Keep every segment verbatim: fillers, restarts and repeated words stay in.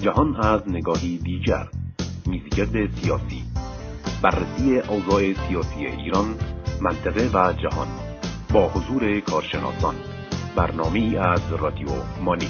جهان از نگاهی دیگر، میزگرد سیاسی، بررسی اوضاع سیاسی ایران، منطقه و جهان با حضور کارشناسان. برنامه‌ای از رادیو مانی.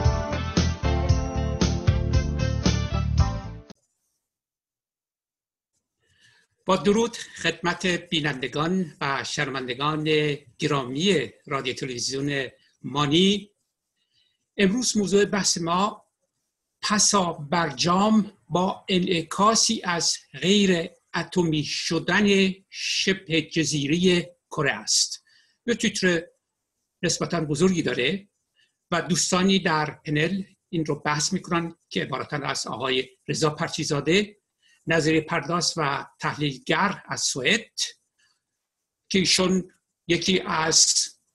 با درود خدمت بینندگان و شنوندگان گرامی رادیو تلویزیون مانی. امروز موضوع بحث ما پسا برجام با انعکاسی از غیر اتمی شدن شبه جزیره کره است. یه تیتر نسبتاً بزرگی داره و دوستانی در پنل این رو بحث میکنن که عبارتاً از آقای رضا پرچیزاده، نظریه پرداز و تحلیلگر از سوئد، که ایشون یکی از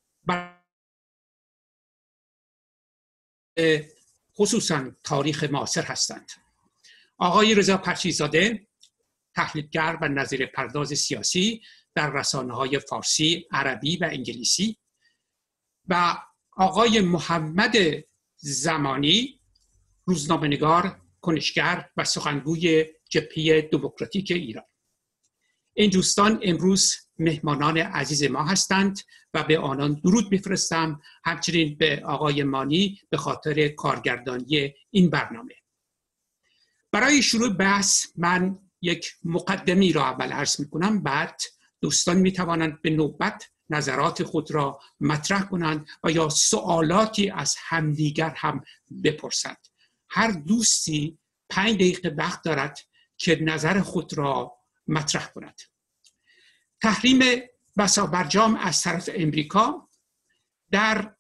خصوصاً تاریخ معاصر هستند. آقای رضا پرچیزاده تحلیلگر و نظریه پرداز سیاسی در رسانه‌های فارسی، عربی و انگلیسی، و آقای محمد زمانی روزنامه‌نگار، کنشگر و سخنگوی جبهه دموکراتیک ایران. این دوستان امروز مهمانان عزیز ما هستند و به آنان درود می‌فرستم، همچنین به آقای مانی به خاطر کارگردانی این برنامه. برای شروع بحث من یک مقدمی را اول عرض می‌کنم، بعد دوستان می‌توانند به نوبت نظرات خود را مطرح کنند و یا سوالاتی از همدیگر هم بپرسند. هر دوستی پنج دقیقه وقت دارد که نظر خود را مطرح کند. تحریم پسا برجام از طرف امریکا در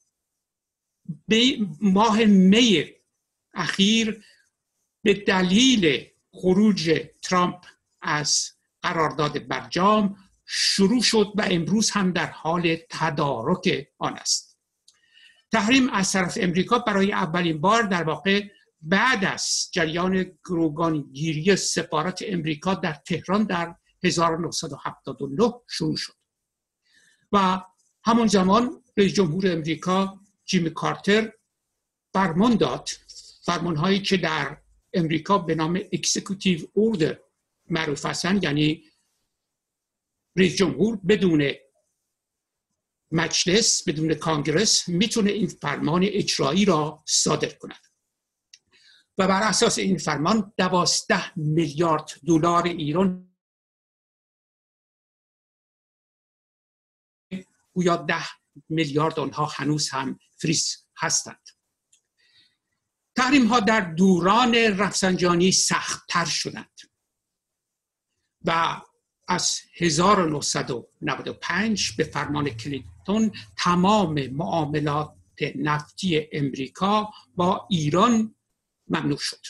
ماه می اخیر به دلیل خروج ترامپ از قرارداد برجام شروع شد و امروز هم در حال تدارک آن است. تحریم از طرف امریکا برای اولین بار در واقع بعد از جریان گروگانگیری سفارت امریکا در تهران در هزار و نهصد و هفتاد و نه شروع شد و همون زمان رئیس جمهور امریکا جیمی کارتر فرمان داد، فرمانهایی که در امریکا به نام اکزیکیوتیو اوردر معروف هستند، یعنی رئیس جمهور بدون مجلس، بدون کانگرس میتونه این فرمان اجرایی را صادر کند و بر اساس این فرمان دوازده میلیارد دلار ایران گویا ده میلیارد آنها هنوز هم فریز هستند. تحریم ها در دوران رفسنجانی سخت تر شدند و از هزار و نهصد و نود و پنج به فرمان کلینتون تمام معاملات نفتی امریکا با ایران ممنوع شد.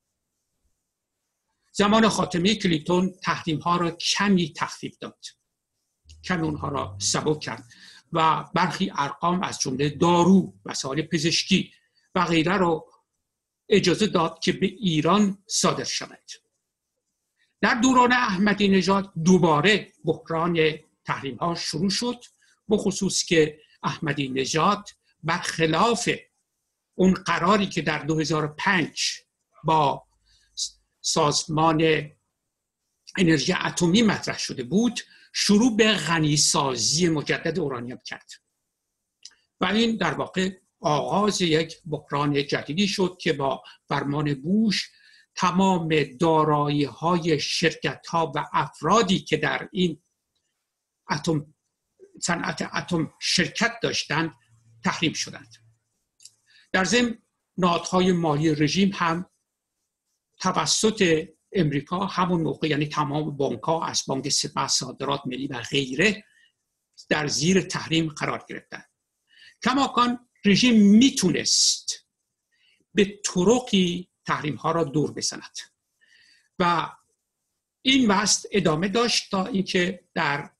زمان خاتمی کلینتون تحریم ها را کمی تخفیف داد، کمی اونها را سبک کرد و برخی ارقام از جمله دارو، وسایل پزشکی و غیره را اجازه داد که به ایران صادر شود. در دوران احمدی نژاد دوباره بحران تحریم ها شروع شد، بخصوص که احمدی نژاد برخلاف اون قراری که در دو هزار و پنج با سازمان انرژی اتمی مطرح شده بود، شروع به غنیسازی مجدد اورانیوم کرد و این در واقع آغاز یک بحران جدیدی شد که با فرمان بوش تمام دارایی‌های شرکت‌ها و افرادی که در این اتم صنعت اتم شرکت داشتند تحریم شدند. در ضمن نهادهای مالی رژیم هم توسط امریکا همون موقع، یعنی تمام بانک‌ها از بانک سپه، صادرات ملی و غیره، در زیر تحریم قرار گرفتند. کماکان رژیم میتونست به طرقی تحریم ها را دور بزند و این وضع ادامه داشت تا اینکه در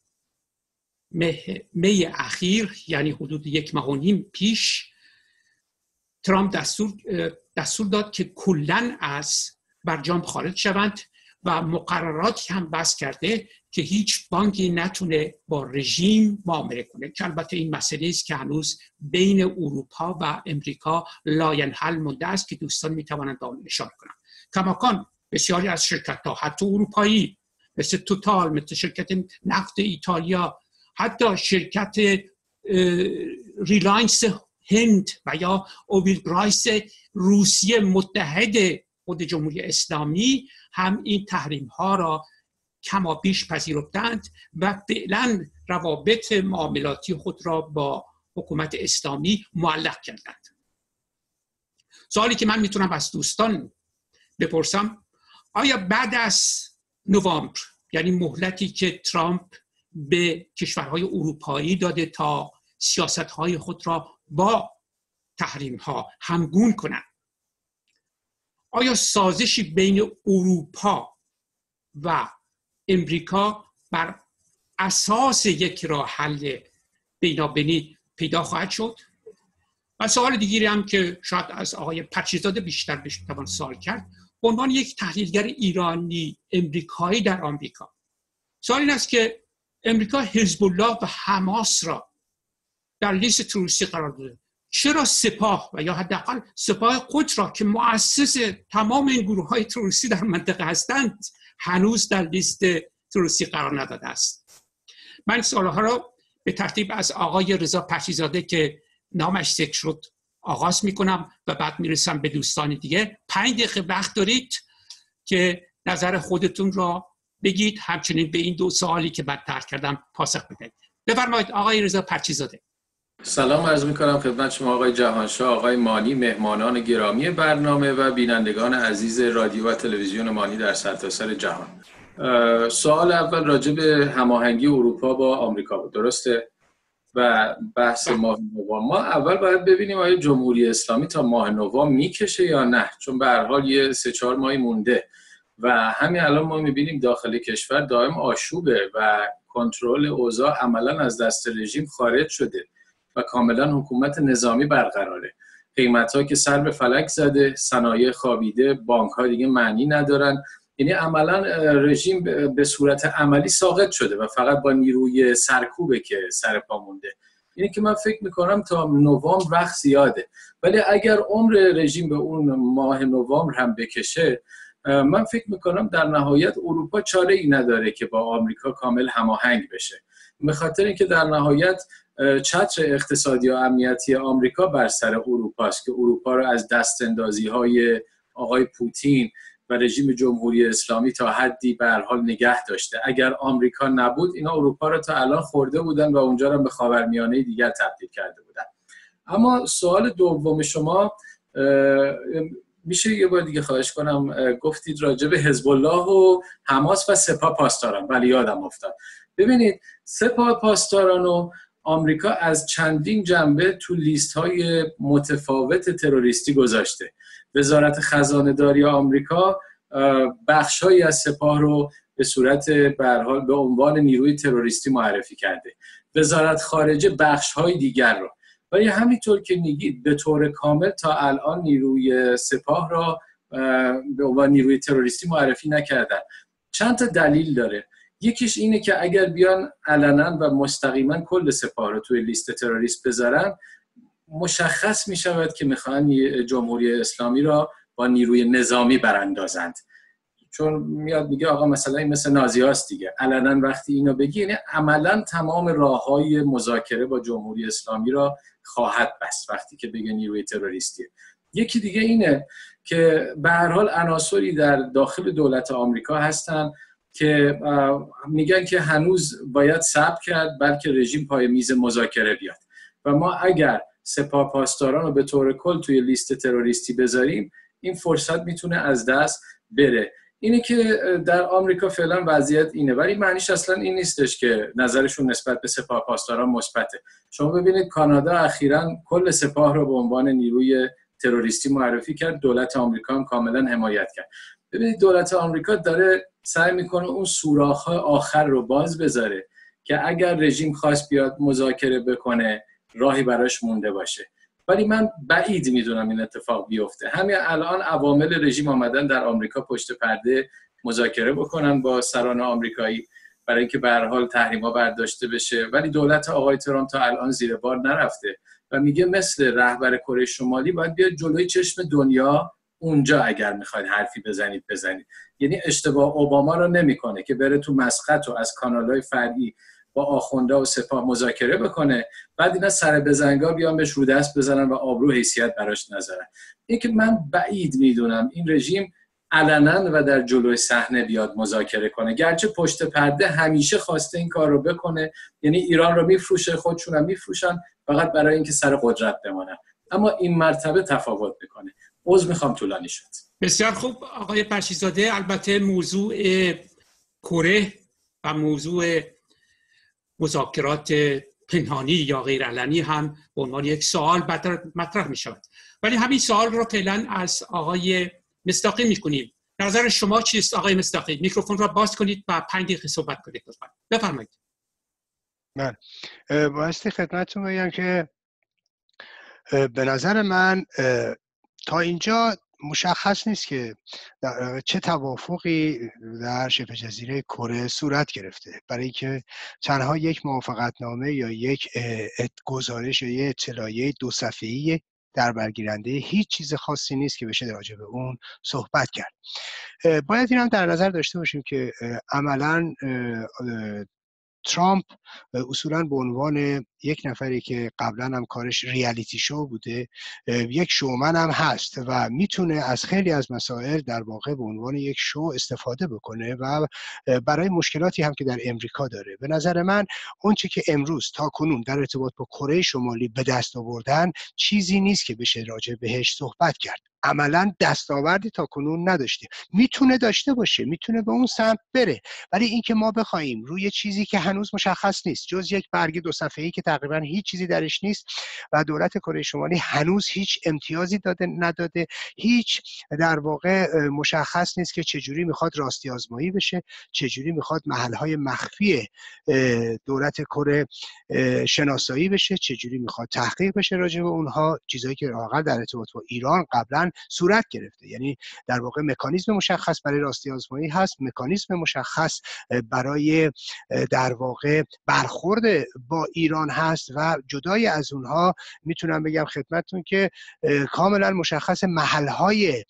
می اخیر، یعنی حدود یک ماه و نیم پیش، ترامپ دستور دستور داد که کلاً از برجام خارج شوند و مقرراتی هم بس کرده که هیچ بانکی نتونه با رژیم معامله کنه، که البته این مسئله است که هنوز بین اروپا و امریکا لاینحل مونده است که دوستان میتوانند آن اشاره کنند. کماکان بسیاری از شرکت‌ها حتی اروپایی مثل توتال، مثل شرکت نفت ایتالیا، حتی شرکت ریلاینس هند و یا اویلگرایس روسیه متحد خود جمهوری اسلامی هم این تحریم ها را کما بیش پذیرفتند و فعلا روابط معاملاتی خود را با حکومت اسلامی معلق کردند. سوالی که من میتونم از دوستان بپرسم، آیا بعد از نوامبر، یعنی مهلتی که ترامپ به کشورهای اروپایی داده تا سیاستهای خود را با تحریم ها همگون کنند، آیا سازشی بین اروپا و امریکا بر اساس یک راه حل بینابینی پیدا خواهد شد؟ و سوال دیگری هم که شاید از آقای پچیزاده بیشتر بتوان سوال کرد، به عنوان یک تحلیلگر ایرانی امریکایی در آمریکا، سوال این است که امریکا حزب الله و حماس را در لیست تروریستی قرار داده، چرا سپاه و یا حداقل سپاه قدس را که مؤسس تمام این گروه های تروریستی در منطقه هستند هنوز در لیست تروریستی قرار نداده است؟ من سوالها را به ترتیب از آقای رضا پچیزاده که نامش ذکر شد آغاز میکنم و بعد میرسم به دوستان دیگه. پنج دقیقه وقت دارید که نظر خودتون را بگید، همچنین به این دو سوالی که من طرح کردم پاسخ بدهید. بفرمایید آقای رضا پچیزاده. سلام عرض میکنم خدمت شما آقای جهانشاه، آقای مانی، مهمانان گرامی برنامه و بینندگان عزیز رادیو و تلویزیون مانی در سرتاسر جهان. سوال اول راجع به هماهنگی اروپا با آمریکا بود، درسته؟ و بحث ماه نوامبر، ما اول باید ببینیم آیا جمهوری اسلامی تا ماه نوامبر میکشه یا نه، چون به هر حال یه سه چهار ماهی مونده و همین الان ما میبینیم داخل کشور دائم آشوبه و کنترل اوضاع عملا از دست رژیم خارج شده و کاملا حکومت نظامی برقراره. قیمت‌ها که سر به فلک زده، صنایع خوابیده، بانک‌ها دیگه معنی ندارن، یعنی عملا رژیم به صورت عملی ساقط شده و فقط با نیروی سرکوبه که سر پا مونده. یعنی که من فکر میکنم تا نوامبر وقت زیاده، ولی اگر عمر رژیم به اون ماه نوامبر هم بکشه، من فکر میکنم در نهایت اروپا چاره ای نداره که با آمریکا کامل هماهنگ بشه، به خاطر اینکه در نهایت چتر اقتصادی و امنیتی آمریکا بر سر اروپا است که اروپا رو از دست اندازی های آقای پوتین و رژیم جمهوری اسلامی تا حدی به هر حال نگه داشته. اگر آمریکا نبود اینا اروپا رو تا الان خورده بودن و اونجا رو به خاورمیانه دیگر تبدیل کرده بودن. اما سوال دوم شما، میشه یه بار دیگه خواهش کنم؟ گفتید راجع به حزب الله و حماس و سپاه پاسداران. ولی یادم افتاد. ببینید سپاه پاسداران و آمریکا از چندین جنبه تو لیست های متفاوت تروریستی گذاشته. وزارت خزانه داری آمریکا بخش‌هایی از سپاه رو به صورت به هر حال به عنوان نیروی تروریستی معرفی کرده. وزارت خارجه بخش‌های دیگر رو. ولی همینطور که میگید به طور کامل تا الان نیروی سپاه را به عنوان نیروی تروریستی معرفی نکردن. چند تا دلیل داره. یکیش اینه که اگر بیان علنا و مستقیما کل سپاه رو توی لیست تروریست بذارن، مشخص می شود که میخوان جمهوری اسلامی را با نیروی نظامی براندازند. چون میاد میگه آقا مثلا این مثل نازی هاست دیگه. علنا وقتی اینو بگی یعنی عملا تمام راههای مذاکره با جمهوری اسلامی را خواهد بست وقتی که بگه نیروی تروریستی. یکی دیگه اینه که به هر حال عناصری در داخل دولت آمریکا هستن که میگن که هنوز باید صبر کرد بلکه رژیم پای میز مذاکره بیاد و ما اگر سپاه پاسداران رو به طور کل توی لیست تروریستی بذاریم این فرصت میتونه از دست بره. اینه که در آمریکا فعلا وضعیت اینه، ولی معنیش اصلا این نیستش که نظرشون نسبت به سپاه پاسداران مثبته. شما ببینید کانادا اخیراً کل سپاه رو به عنوان نیروی تروریستی معرفی کرد، دولت آمریکا هم کاملا حمایت کرد. ببینید دولت آمریکا داره سعی میکنه اون سوراخ‌های آخر رو باز بذاره که اگر رژیم خواست بیاد مذاکره بکنه راهی براش مونده باشه، ولی من بعید میدونم این اتفاق بیفته. همین الان عوامل رژیم آمدن در آمریکا پشت پرده مذاکره بکنن با سران آمریکایی برای اینکه به هر حال تحریم‌ها برداشته بشه، ولی دولت آقای ترامپ تا الان زیر بار نرفته و میگه مثل رهبر کره شمالی باید بیاد جلوی چشم دنیا اونجا اگر میخواید حرفی بزنید بزنید. یعنی اشتباه اوباما رو نمیکنه که بره تو مسقط و از کانال‌های فرعی با آخونده و سپاه مذاکره بکنه، بعد اینا سر بزنگا بیان بهش رو دست بزنن و آبرو حیثیت براش نذارن. این که من بعید میدونم این رژیم علنا و در جلوی صحنه بیاد مذاکره کنه، گرچه پشت پرده همیشه خواسته این کار رو بکنه، یعنی ایران رو میفروشه، خودشون هم میفروشن فقط برای اینکه سر قدرت بمونن، اما این مرتبه تفاوت میکنه. عذر میخوام طولانی شد. بسیار خوب آقای پشیزاده، البته موضوع کره و موضوع مذاکرات پنهانی یا غیر علنی هم به عنوان یک سوال مطرح می شود، ولی همین سوال رو فعلا از آقای مصداقی می کنیم. نظر شما چیست آقای مصداقی؟ میکروفون را باز کنید و پنج دقیقه صحبت کنید لطفاً. بفرمایید. من بایستی خدمتتون بگم که به نظر من تا اینجا مشخص نیست که چه توافقی در شبه جزیره کره صورت گرفته، برای اینکه تنها یک موافقتنامه یا یک گزارش یا یک اطلاعیه دو صفحه‌ای در برگیرنده هیچ چیز خاصی نیست که بشه راجع به اون صحبت کرد. باید این هم در نظر داشته باشیم که عملاً ترامپ اصولاً به عنوان یک نفری که قبلا هم کارش ریالیتی شو بوده، یک شومن هم هست و میتونه از خیلی از مسائل در واقع به عنوان یک شو استفاده بکنه و برای مشکلاتی هم که در امریکا داره. به نظر من اون چی که امروز تا کنون در ارتباط با کره شمالی به دست آوردن چیزی نیست که بشه راجع بهش صحبت کرد. عملاً دستاوردی تا کنون نداشته. میتونه داشته باشه، میتونه به اون سمت بره، ولی اینکه ما بخوایم روی چیزی که هنوز مشخص نیست، جز یک برگ دو صفحه‌ای که تقریباً هیچ چیزی درش نیست و دولت کره شمالی هنوز هیچ امتیازی داده نداده، هیچ در واقع مشخص نیست که چجوری میخواد راستی آزمایی بشه، چجوری میخواد محلهای مخفی دولت کره شناسایی بشه، چجوری میخواد تحقیق بشه راجع به اونها، چیزایی که واقعا در ارتباط با ایران قبلا صورت گرفته. یعنی در واقع مکانیزم مشخص برای راستی آزمایی هست، مکانیزم مشخص برای در واقع برخورد با ایران هست و جدای از اونها میتونم بگم خدمتتون که کاملا مشخص محلهای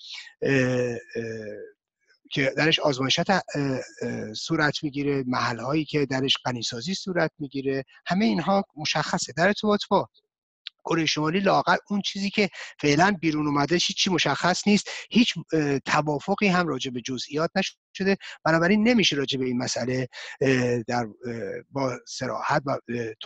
که درش آزمایشات صورت میگیره، محلهایی که درش غنیسازی صورت میگیره، همه اینها مشخصه. در ارتباط با کره شمالی لااقل اون چیزی که فعلا بیرون اومده هیچی مشخص نیست، هیچ توافقی هم راجع به جزئیات نشده، بنابراین نمیشه راجع به این مسئله در با صراحت و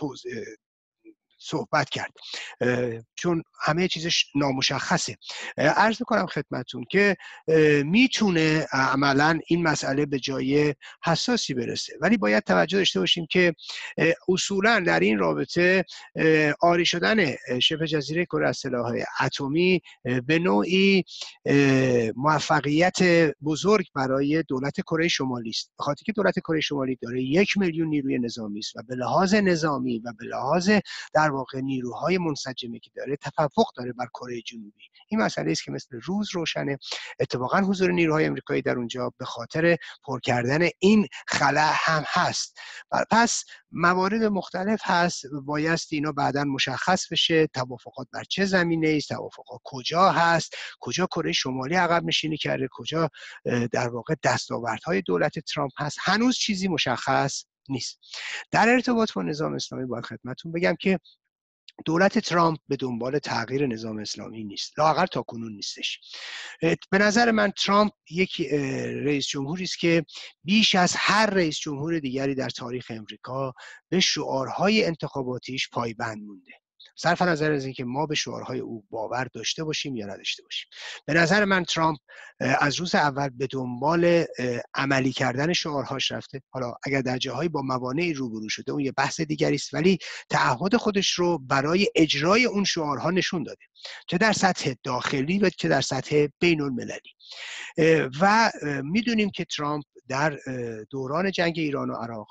صحبت کرد چون همه چیزش نامشخصه. عرض میکنم خدمتون که میتونه عملا این مسئله به جای حساسی برسه، ولی باید توجه داشته باشیم که اصولا در این رابطه عاری شدن شبه جزیره کره از سلاح‌های اتمی به نوعی موفقیت بزرگ برای دولت کره شمالی است، به خاطر که دولت کره شمالی داره یک میلیون نیروی نظامی است و به لحاظ نظامی و به لحاظ در واقع نیروهای منسجمی که داره تفوق داره بر کره جنوبی. این مسئله است که مثل روز روشنه. اتفاقا حضور نیروهای آمریکایی در اونجا به خاطر پر کردن این خلا هم هست. پس موارد مختلف هست، بایستی اینا بعداً مشخص بشه توافقات بر چه زمینه است، توافقات کجا هست، کجا کره شمالی عقب نشینی کرده، کجا در واقع دستاوردهای دولت ترامپ هست. هنوز چیزی مشخص نیست. در ارتباط با نظام اسلامی باید خدمتتون بگم که دولت ترامپ به دنبال تغییر نظام اسلامی نیست، لااقل تا کنون نیستش. به نظر من ترامپ یک رئیس جمهوری است که بیش از هر رئیس جمهور دیگری در تاریخ امریکا به شعارهای انتخاباتیش پایبند مونده، صرف نظر از اینکه ما به شعارهای او باور داشته باشیم یا نداشته باشیم. به نظر من ترامپ از روز اول به دنبال عملی کردن شعارهاش رفته. حالا اگر در جاهایی با موانعی روبرو شده اون یه بحث دیگری است، ولی تعهد خودش رو برای اجرای اون شعارها نشون داده، چه در سطح داخلی و چه در سطح بین المللی. و میدونیم که ترامپ در دوران جنگ ایران و عراق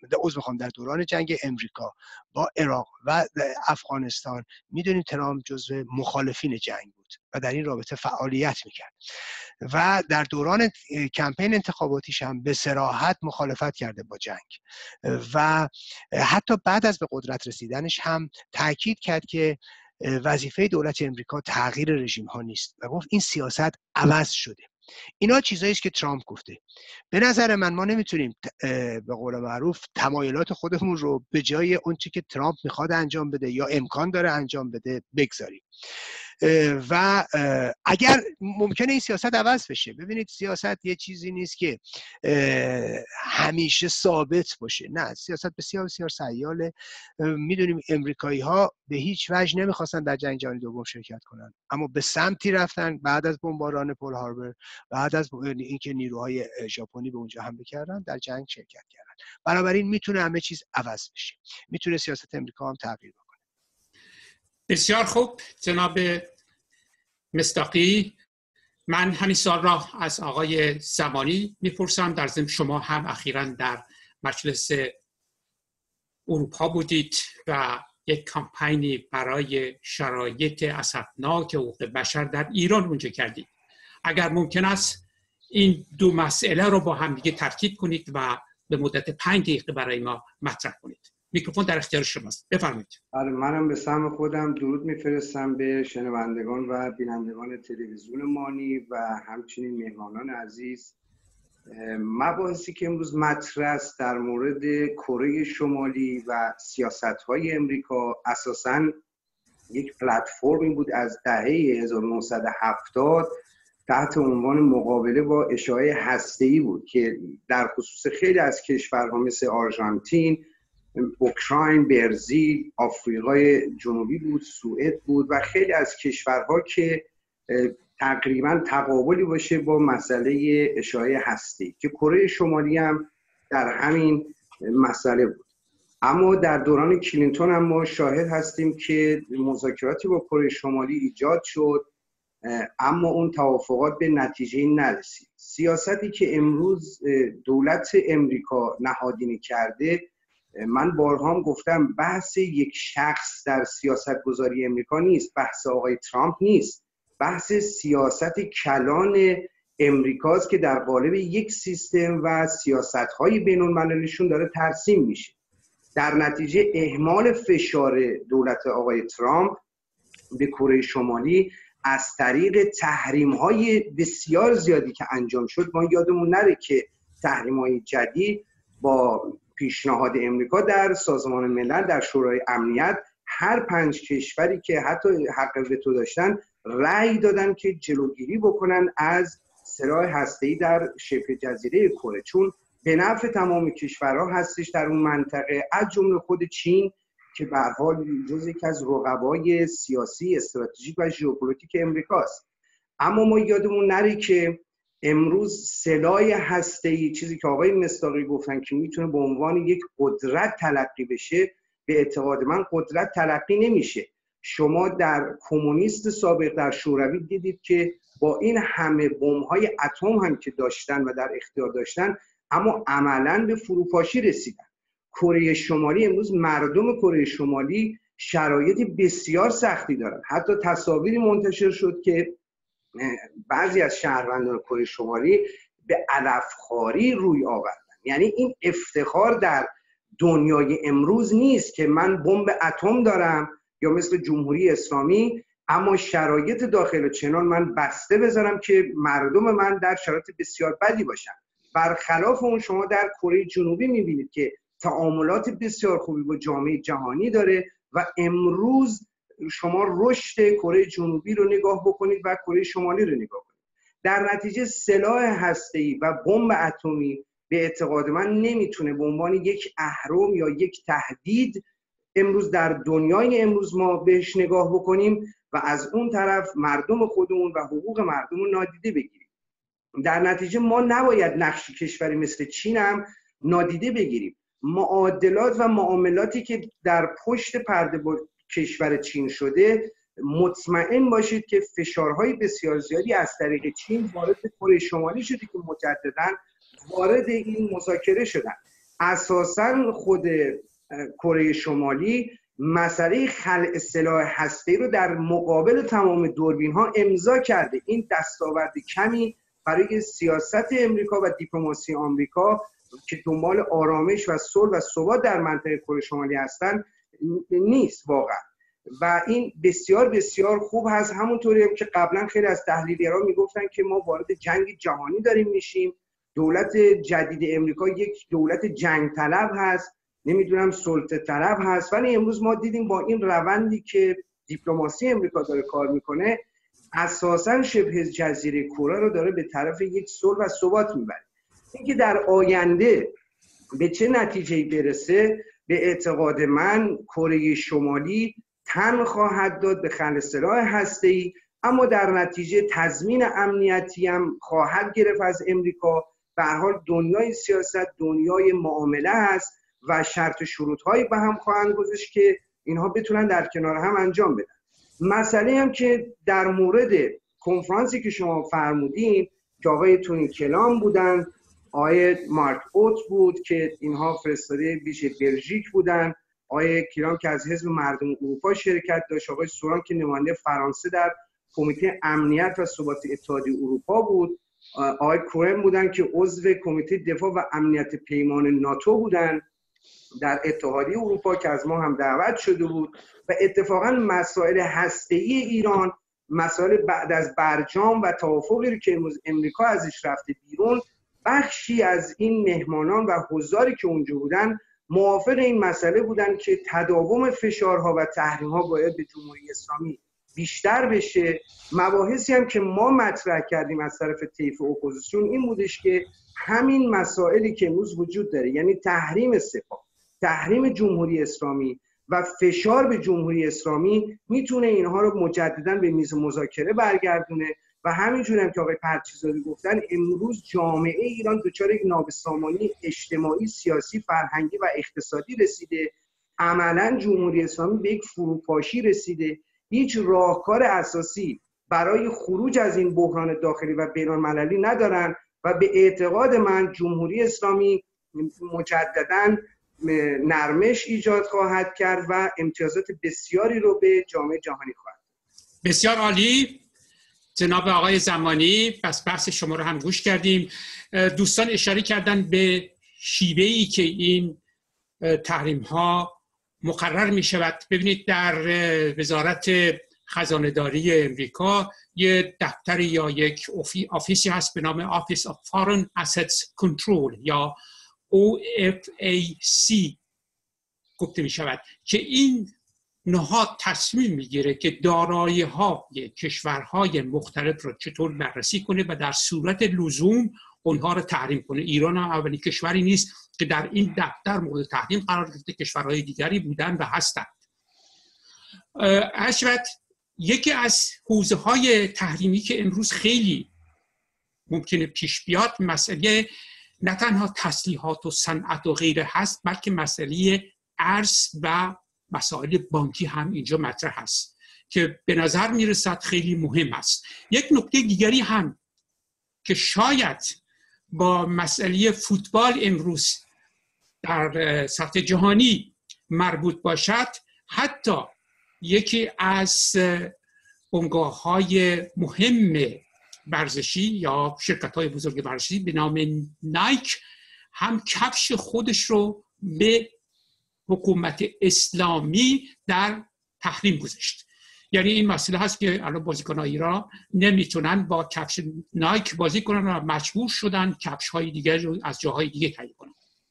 عذر میخوام در دوران جنگ امریکا با عراق و افغانستان میدونیم ترامپ جزو مخالفین جنگ بود و در این رابطه فعالیت میکرد و در دوران کمپین انتخاباتیش هم به صراحت مخالفت کرده با جنگ و حتی بعد از به قدرت رسیدنش هم تاکید کرد که وظیفه دولت امریکا تغییر رژیم ها نیست و گفت این سیاست عوض شده. اینا چیزایی است که ترامپ گفته. به نظر من ما نمیتونیم به قول معروف تمایلات خودمون رو به جای اون چی که ترامپ میخواد انجام بده یا امکان داره انجام بده بگذاریم و اگر ممکنه این سیاست عوض بشه. ببینید سیاست یه چیزی نیست که همیشه ثابت باشه، نه، سیاست بسیار بسیار سیاله. میدونیم امریکایی ها به هیچ وجه نمیخواستن در جنگ جهانی دوم شرکت کنن، اما به سمتی رفتن بعد از بمباران پل هاربر، بعد از اینکه نیروهای ژاپنی به اونجا حمله کردن، در جنگ شرکت کردن. بنابراین میتونه همه چیز عوض بشه، میتونه سیاست امریکا هم تغییر کنه. بسیار خوب جناب مصداقی، من همین سال را از آقای زمانی میپرسم. در ضمن شما هم اخیراً در مجلس اروپا بودید و یک کامپینی برای شرایط اسفناک حقوق بشر در ایران اونجا کردید. اگر ممکن است این دو مسئله رو با هم دیگه ترکیب کنید و به مدت پنج دقیقه برای ما مطرح کنید. میکروفون در اختیار شماست، بفرمایید. آره، منم به سهم خودم درود میفرستم به شنوندگان و بینندگان تلویزیون مانی و همچنین مهمانان عزیز. مباحثی که امروز مطرح است در مورد کره شمالی و سیاست‌های امریکا اساساً یک پلتفرمی بود از دهه هزار و نهصد و هفتاد تحت عنوان مقابله با اشاعه هسته‌ای بود که در خصوص خیلی از کشورها مثل آرژانتین، اوکراین، برزیل، آفریقای جنوبی بود، سوئد بود و خیلی از کشورها که تقریبا تقابلی باشه با مسئله اشاعه هسته‌ای که کره شمالی هم در همین مسئله بود. اما در دوران کلینتون هم ما شاهد هستیم که مذاکراتی با کره شمالی ایجاد شد، اما اون توافقات به نتیجه نرسید. سیاستی که امروز دولت امریکا نهادینه کرده، من بارها هم گفتم بحث یک شخص در سیاست گذاری امریکا نیست، بحث آقای ترامپ نیست، بحث سیاست کلان امریکاست که در قالب یک سیستم و سیاست‌های بین‌المللیشون داره ترسیم میشه. در نتیجه اهمال فشار دولت آقای ترامپ به کره شمالی از طریق تحریم‌های بسیار زیادی که انجام شد، ما یادمون نره که تحریم‌های جدید با پیشنهاد امریکا در سازمان ملل در شورای امنیت هر پنج کشوری که حتی حق وتو داشتن رأی دادن که جلوگیری بکنن از سلاح هسته‌ای در شبه جزیره کره، چون به نفع تمام کشورها هستش در اون منطقه، از جمله خود چین که به هر حال جزو یکی از رقبای سیاسی، استراتژیک و ژئوپلیتیک امریکاست. اما ما یادمون نره که امروز سلاح هسته‌ای، چیزی که آقای مصداقی گفتن که میتونه به عنوان یک قدرت تلقی بشه، به اعتقاد من قدرت تلقی نمیشه. شما در کمونیست سابق در شوروی دیدید که با این همه بمب‌های اتم هم که داشتن و در اختیار داشتن، اما عملاً به فروپاشی رسیدن. کره شمالی امروز، مردم کره شمالی شرایط بسیار سختی دارن. حتی تصاویری منتشر شد که بعضی از شهروندان کره شمالی به علفخواری روی آوردن. یعنی این افتخار در دنیای امروز نیست که من بمب اتم دارم یا مثل جمهوری اسلامی، اما شرایط داخل چنان من بسته بذارم که مردم من در شرایط بسیار بدی باشن. برخلاف اون شما در کره جنوبی میبینید که تعاملات بسیار خوبی با جامعه جهانی داره و امروز شما رشد کره جنوبی رو نگاه بکنید و کره شمالی رو نگاه کنید. در نتیجه سلاح هسته‌ای و بمب اتمی به اعتقاد من نمیتونه به عنوان یک اهرم یا یک تهدید امروز در دنیای امروز ما بهش نگاه بکنیم و از اون طرف مردم خودمون و حقوق مردمون نادیده بگیریم. در نتیجه ما نباید نقش کشوری مثل چین هم نادیده بگیریم. معادلات و معاملاتی که در پشت پرده با کشور چین شده، مطمئن باشید که فشارهای بسیار زیادی از طریق چین وارد کره شمالی شده که مجدداً وارد این مذاکره شدن. اساساً خود کره شمالی مسئله خلع سلاح هسته‌ای رو در مقابل تمام دوربین‌ها امضا کرده. این دستاورد کمی برای سیاست امریکا و دیپلماسی آمریکا که دنبال آرامش و صلح و ثبات در منطقه کره شمالی هستن نیست واقعا. و این بسیار بسیار خوب هست. همونطوری هم که قبلا خیلی از تحلیلگران میگفتن که ما وارد جنگ جهانی داریم میشیم، دولت جدید امریکا یک دولت جنگ طلب هست، نمیدونم سلطه طلب هست، ولی امروز ما دیدیم با این روندی که دیپلماسی امریکا داره کار میکنه اساساً شبه جزیره کره رو داره به طرف یک صلح و ثبات میبره. اینکه در آینده به چه نتیجه‌ای برسه، به اعتقاد من کره شمالی تن خواهد داد به خلع سلاح هسته‌ای، اما در نتیجه تضمین امنیتی هم خواهد گرفت از امریکا. به هر حال دنیای سیاست دنیای معامله است و شرط شروط‌هایی به هم خواهند گذاشت که اینها بتونن در کنار هم انجام بدن. مسئله هم که در مورد کنفرانسی که شما فرمودین که آقای تونی کلام بودن، آقای مارک اوت بود که اینها فرستاده ویژه بلژیک بودن، آقای کلام که از حزب مردم اروپا شرکت داشت، آقای سوران که نماینده فرانسه در کمیته امنیت و ثبات اتحادیه اروپا بود، آقای کوئن بودن که عضو کمیته دفاع و امنیت پیمان ناتو بودن در اتحادیه اروپا که از ما هم دعوت شده بود. و اتفاقا مسائل هسته‌ای ایران، مسائل بعد از برجام و توافقی رو که امروز امریکا ازش رفته بیرون، بخشی از این مهمانان و حضاری که اونجا بودن موافق این مسئله بودن که تداوم فشارها و تحریم‌ها باید به جمهوری اسلامی بیشتر بشه. مباحثی هم که ما مطرح کردیم از طرف طیف اپوزیسیون این بودش که همین مسائلی که امروز وجود داره، یعنی تحریم سپاه، تحریم جمهوری اسلامی و فشار به جمهوری اسلامی، میتونه اینها رو مجددا به میز مذاکره برگردونه. و همینجور هم که آقای پرچیزادی گفتن، امروز جامعه ایران دچار یک نابسامانی اجتماعی، سیاسی، فرهنگی و اقتصادی رسیده. عملا جمهوری اسلامی به یک فروپاشی رسیده. هیچ راهکار اساسی برای خروج از این بحران داخلی و بین‌المللی ندارن و به اعتقاد من جمهوری اسلامی مجدداً نرمش ایجاد خواهد کرد و امتیازات بسیاری رو به جامعه جهانی خواهد. بسیار عالی جناب آقای زمانی، پس بحث شما رو هم گوش کردیم. دوستان اشاره کردن به شیوهی که این تحریم ها مقرر می شود. ببینید در وزارت خزانه‌داری امریکا یه دفتر یا یک آفیسی هست به نام Office of Foreign Assets Control یا او اف ای سی گفته می شود که این نهاد تصمیم میگیره که دارایی های کشورهای مختلف رو چطور بررسی کنه و در صورت لزوم اونها رو تحریم کنه. ایران هم اولین کشوری نیست که در این دفتر مورد تحریم قرار گرفته، کشورهای دیگری بودن و هستند. حشمت، یکی از حوزه های تحریمی که امروز خیلی ممکنه پیش بیاد مسئله نه تنها تسلیحات و صنعت و غیره هست، بلکه مسئله ارز و مسائل بانکی هم اینجا مطرح هست که به نظر میرسد خیلی مهم است. یک نکته دیگری هم که شاید با مسئله فوتبال امروز در سطح جهانی مربوط باشد، حتی یکی از بنگاه‌های مهم ورزشی یا شرکت‌های بزرگ ورزشی به نام نایک هم کفش خودش رو به حکومت اسلامی در تحریم گذاشت. یعنی این مسئله هست که الان بازیکن‌های ایران نمیتونن با کفش نایک بازی کنن و مجبور شدن کفش‌های دیگر رو از جاهای دیگه تهیه کنن.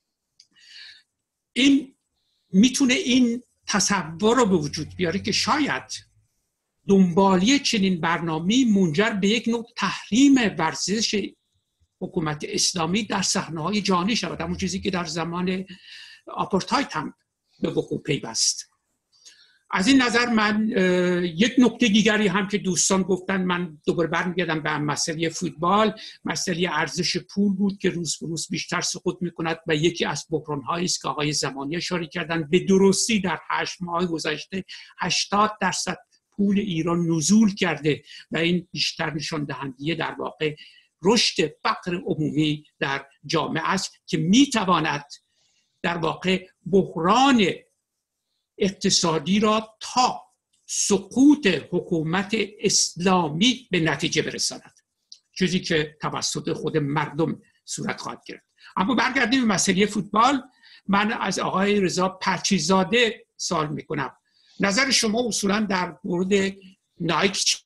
این میتونه این تصور رو به وجود بیاره که شاید دنبالی چنین برنامه‌ای منجر به یک نوع تحریم ورزش حکومت اسلامی در صحنه‌های جهانی شود، همون چیزی که در زمان آپارتاید هم به وقوع پیوست. از این نظر من یک نکته دیگری هم که دوستان گفتن، من دوباره برمیگردم به مسئله فوتبال، مسئله ارزش پول بود که روز به روز بیشتر سقوط میکند و یکی از بحران‌هایی است که آقای زمانی اشاره کردن. به درستی در هشت ماه گذشته هشتاد درصد پول ایران نزول کرده و این بیشتر نشان دهنده در واقع رشد فقر عمومی در جامعه است که میتواند در واقع بحران اقتصادی را تا سقوط حکومت اسلامی به نتیجه برساند، چیزی که توسط خود مردم صورت خواهد گرفت. اما برگردیم به مسئله فوتبال. من از آقای رضا پرچیزاده سوال میکنم، نظر شما اصولا در مورد نایک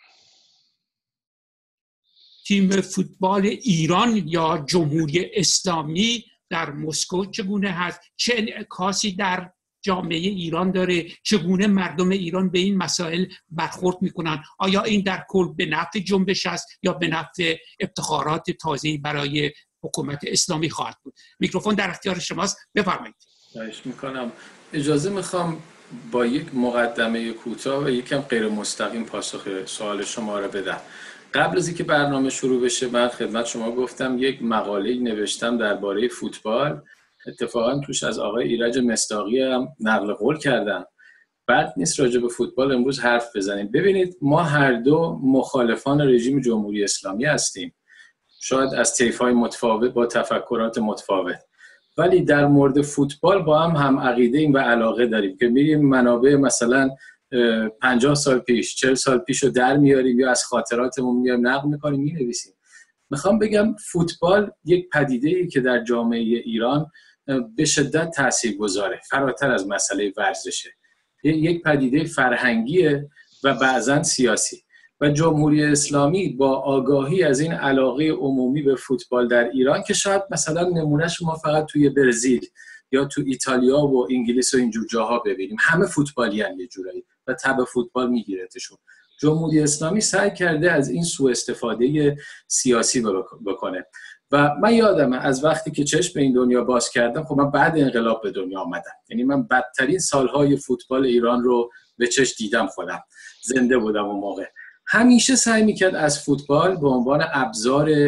تیم فوتبال ایران یا جمهوری اسلامی در مسکو چگونه هست؟ چه انعکاسی در جامعه ایران داره؟ چگونه مردم ایران به این مسائل برخورد میکنن؟ آیا این در کل به نفع جنبش است یا به نفع افتخارات تازه‌ای برای حکومت اسلامی خواهد بود؟ میکروفون در اختیار شماست، بفرمایید. خواهش میکنم. اجازه میخوام با یک مقدمه کوتاه و یکم غیر مستقیم پاسخ سوال شما را بدم. قبل از اینکه برنامه شروع بشه من خدمت شما گفتم یک مقاله نوشتم درباره فوتبال، اتفاقا توش از آقای ایرج مصداقی هم نقل قول کردم. بعد نیست راجع به فوتبال امروز حرف بزنیم. ببینید ما هر دو مخالفان رژیم جمهوری اسلامی هستیم، شاید از طیف‌های متفاوت با تفکرات متفاوت، ولی در مورد فوتبال با هم هم عقیده ایم و علاقه داریم که میریم منابع مثلا پنجاه سال پیش، چهل سال پیش رو در میاریم یا از خاطراتمون میاریم نقل میکنیم مینویسیم. میخوام بگم فوتبال یک پدیده‌ای که در جامعه ایران به شدت تاثیرگذاره، فراتر از مسئله ورزشه. یک پدیده فرهنگیه و بعضاً سیاسی. و جمهوری اسلامی با آگاهی از این علاقه عمومی به فوتبال در ایران که شاید مثلا نمونهش ما فقط توی برزیل یا تو ایتالیا و انگلیس و اینجور جاها ببینیم، همه فوتبالیان یه جورایی و تب فوتبال میگیرتشون. جمهوری اسلامی سعی کرده از این سوء استفاده سیاسی بکنه و من یادمه از وقتی که چشم به این دنیا باز کردم، خب من بعد انقلاب به دنیا آمدم، یعنی من بدترین سالهای فوتبال ایران رو به چشم دیدم، خودم زنده بودم اون موقع. همیشه سعی میکرد از فوتبال به عنوان ابزار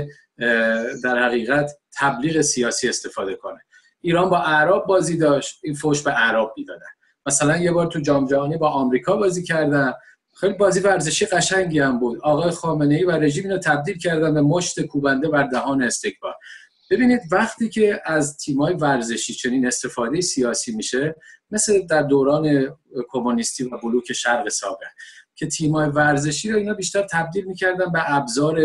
در حقیقت تبلیغ سیاسی استفاده کنه. ایران با اعراب بازی داشت، این فوش به اعراب میدادن. مثلا یه بار تو جام جهانی با آمریکا بازی کردن، خیلی بازی ورزشی قشنگی هم بود. آقای خامنه‌ای و رژیم اینو تبدیل کردن به مشت کوبنده بر دهان استکبار. ببینید وقتی که از تیم‌های ورزشی چنین استفاده سیاسی میشه، مثل در دوران کمونیستی و بلوک شرق سابق که تیم‌های ورزشی رو اینا بیشتر تبدیل می‌کردن به ابزار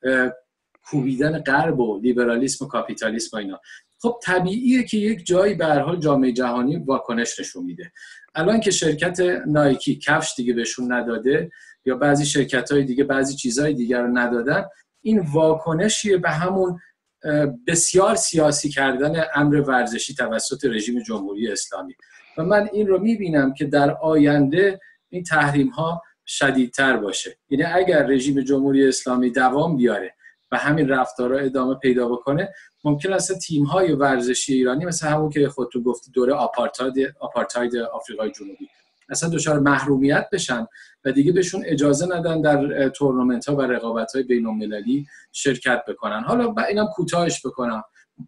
کوبیدن غرب و لیبرالیسم و کاپیتالیسم و اینا. خب طبیعیه که یک جایی به هر حال جامعه جهانی واکنش نشون میده. الان که شرکت نایکی کفش دیگه بهشون نداده یا بعضی شرکت‌های دیگه بعضی چیزهای دیگر رو ندادن، این واکنشیه به همون بسیار سیاسی کردن امر ورزشی توسط رژیم جمهوری اسلامی. و من این رو می‌بینم که در آینده این تحریم‌ها شدیدتر باشه. یعنی اگر رژیم جمهوری اسلامی دوام بیاره و همین رفتارها ادامه پیدا بکنه، ممکن است تیم‌های ورزشی ایرانی مثل همون که خودتون گفتی دوره آپارتاید آپارتاید آفریقای جنوبی اصلا دچار محرومیت بشن و دیگه بهشون اجازه ندن در تورنمنت‌ها و رقابت‌های بین‌المللی شرکت بکنن. حالا اینم کوتاهش بکنم،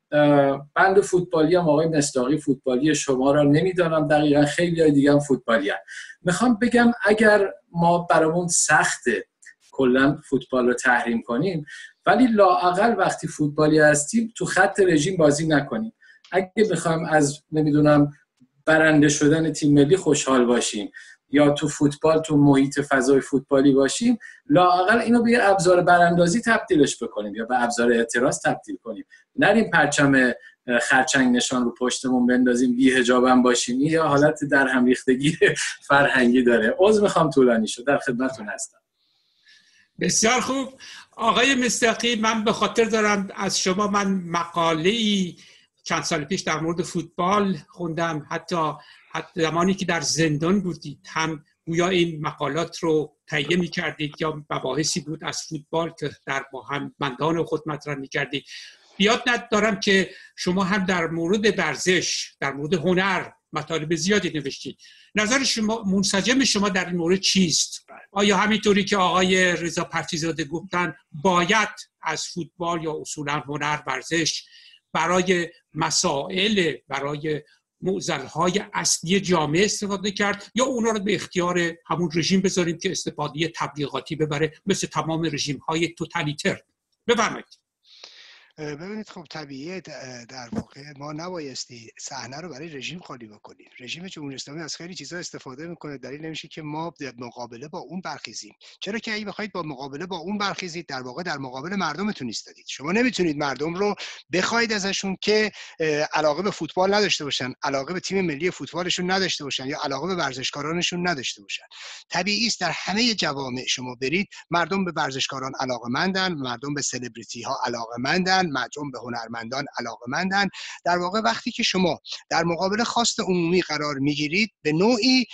بند فوتبالی هم آقای مصداقی فوتبالی شما را نمیدانم دقیقاً، خیلی دیگه هم فوتبالی هم. میخوام بگم اگر ما برامون سخته کلا فوتبال رو تحریم کنیم، ولی لااقل وقتی فوتبالی هستیم تو خط رژیم بازی نکنیم. اگه بخوایم از نمیدونم برنده شدن تیم ملی خوشحال باشیم یا تو فوتبال تو محیط فضای فوتبالی باشیم، لااقل اینو به یه ابزار براندازی تبدیلش بکنیم یا به ابزار اعتراض تبدیل کنیم. نریم پرچم خرچنگ نشان رو پشتمون بندازیم، بی حجاب هم باشیم. این یه حالت در هم ریختگی فرهنگی داره. عذر میخوام طولانی شد، در خدمتتون هستم. بسیار خوب آقای مصداقی، من به خاطر دارم از شما من مقاله‌ای چند سال پیش در مورد فوتبال خوندم، حتی حتی زمانی که در زندان بودید هم گویا این مقالات رو تهیه می‌کردید یا مباحثی بود از فوتبال که در با هم بندان خود مطرح می‌کردید. بیاد ندارم که شما هم در مورد ورزش، در مورد هنر مطالب زیادی نوشتید. نظر شما منسجم شما در این مورد چیست؟ آیا همینطوری که آقای رضا پرچیزاده گفتن باید از فوتبال یا اصولا هنر ورزش برای مسائل برای معضل‌های اصلی جامعه استفاده کرد یا اونا رو به اختیار همون رژیم بذاریم که استفاده تبلیغاتی ببره مثل تمام رژیم‌های توتالیتر؟ بفرمایید. ببینید خب طبیعیه در واقع ما نبایستی صحنه رو برای رژیم خالی بکنیم. رژیم جمهوری اسلامی از خیلی چیزا استفاده میکنه، دلیل نمیشه که ما در مقابله با اون برخیزیم. چرا که اگه بخواید با مقابله با اون برخیزید، در واقع در مقابل مردمتون ایستادید. شما نمیتونید مردم رو بخواید ازشون که علاقه به فوتبال نداشته باشن، علاقه به تیم ملی فوتبالشون نداشته باشن یا علاقه به ورزشکارانشون نداشته باشن. طبیعی است در همه جوامع شما برید، مردم به ورزشکاران علاقه‌مندن، مردم به سلبریتی ها علاقه‌مندن، مردم به هنرمندان علاقه‌مندن. در واقع وقتی که شما در مقابل خواست عمومی قرار میگیرید، به نوعی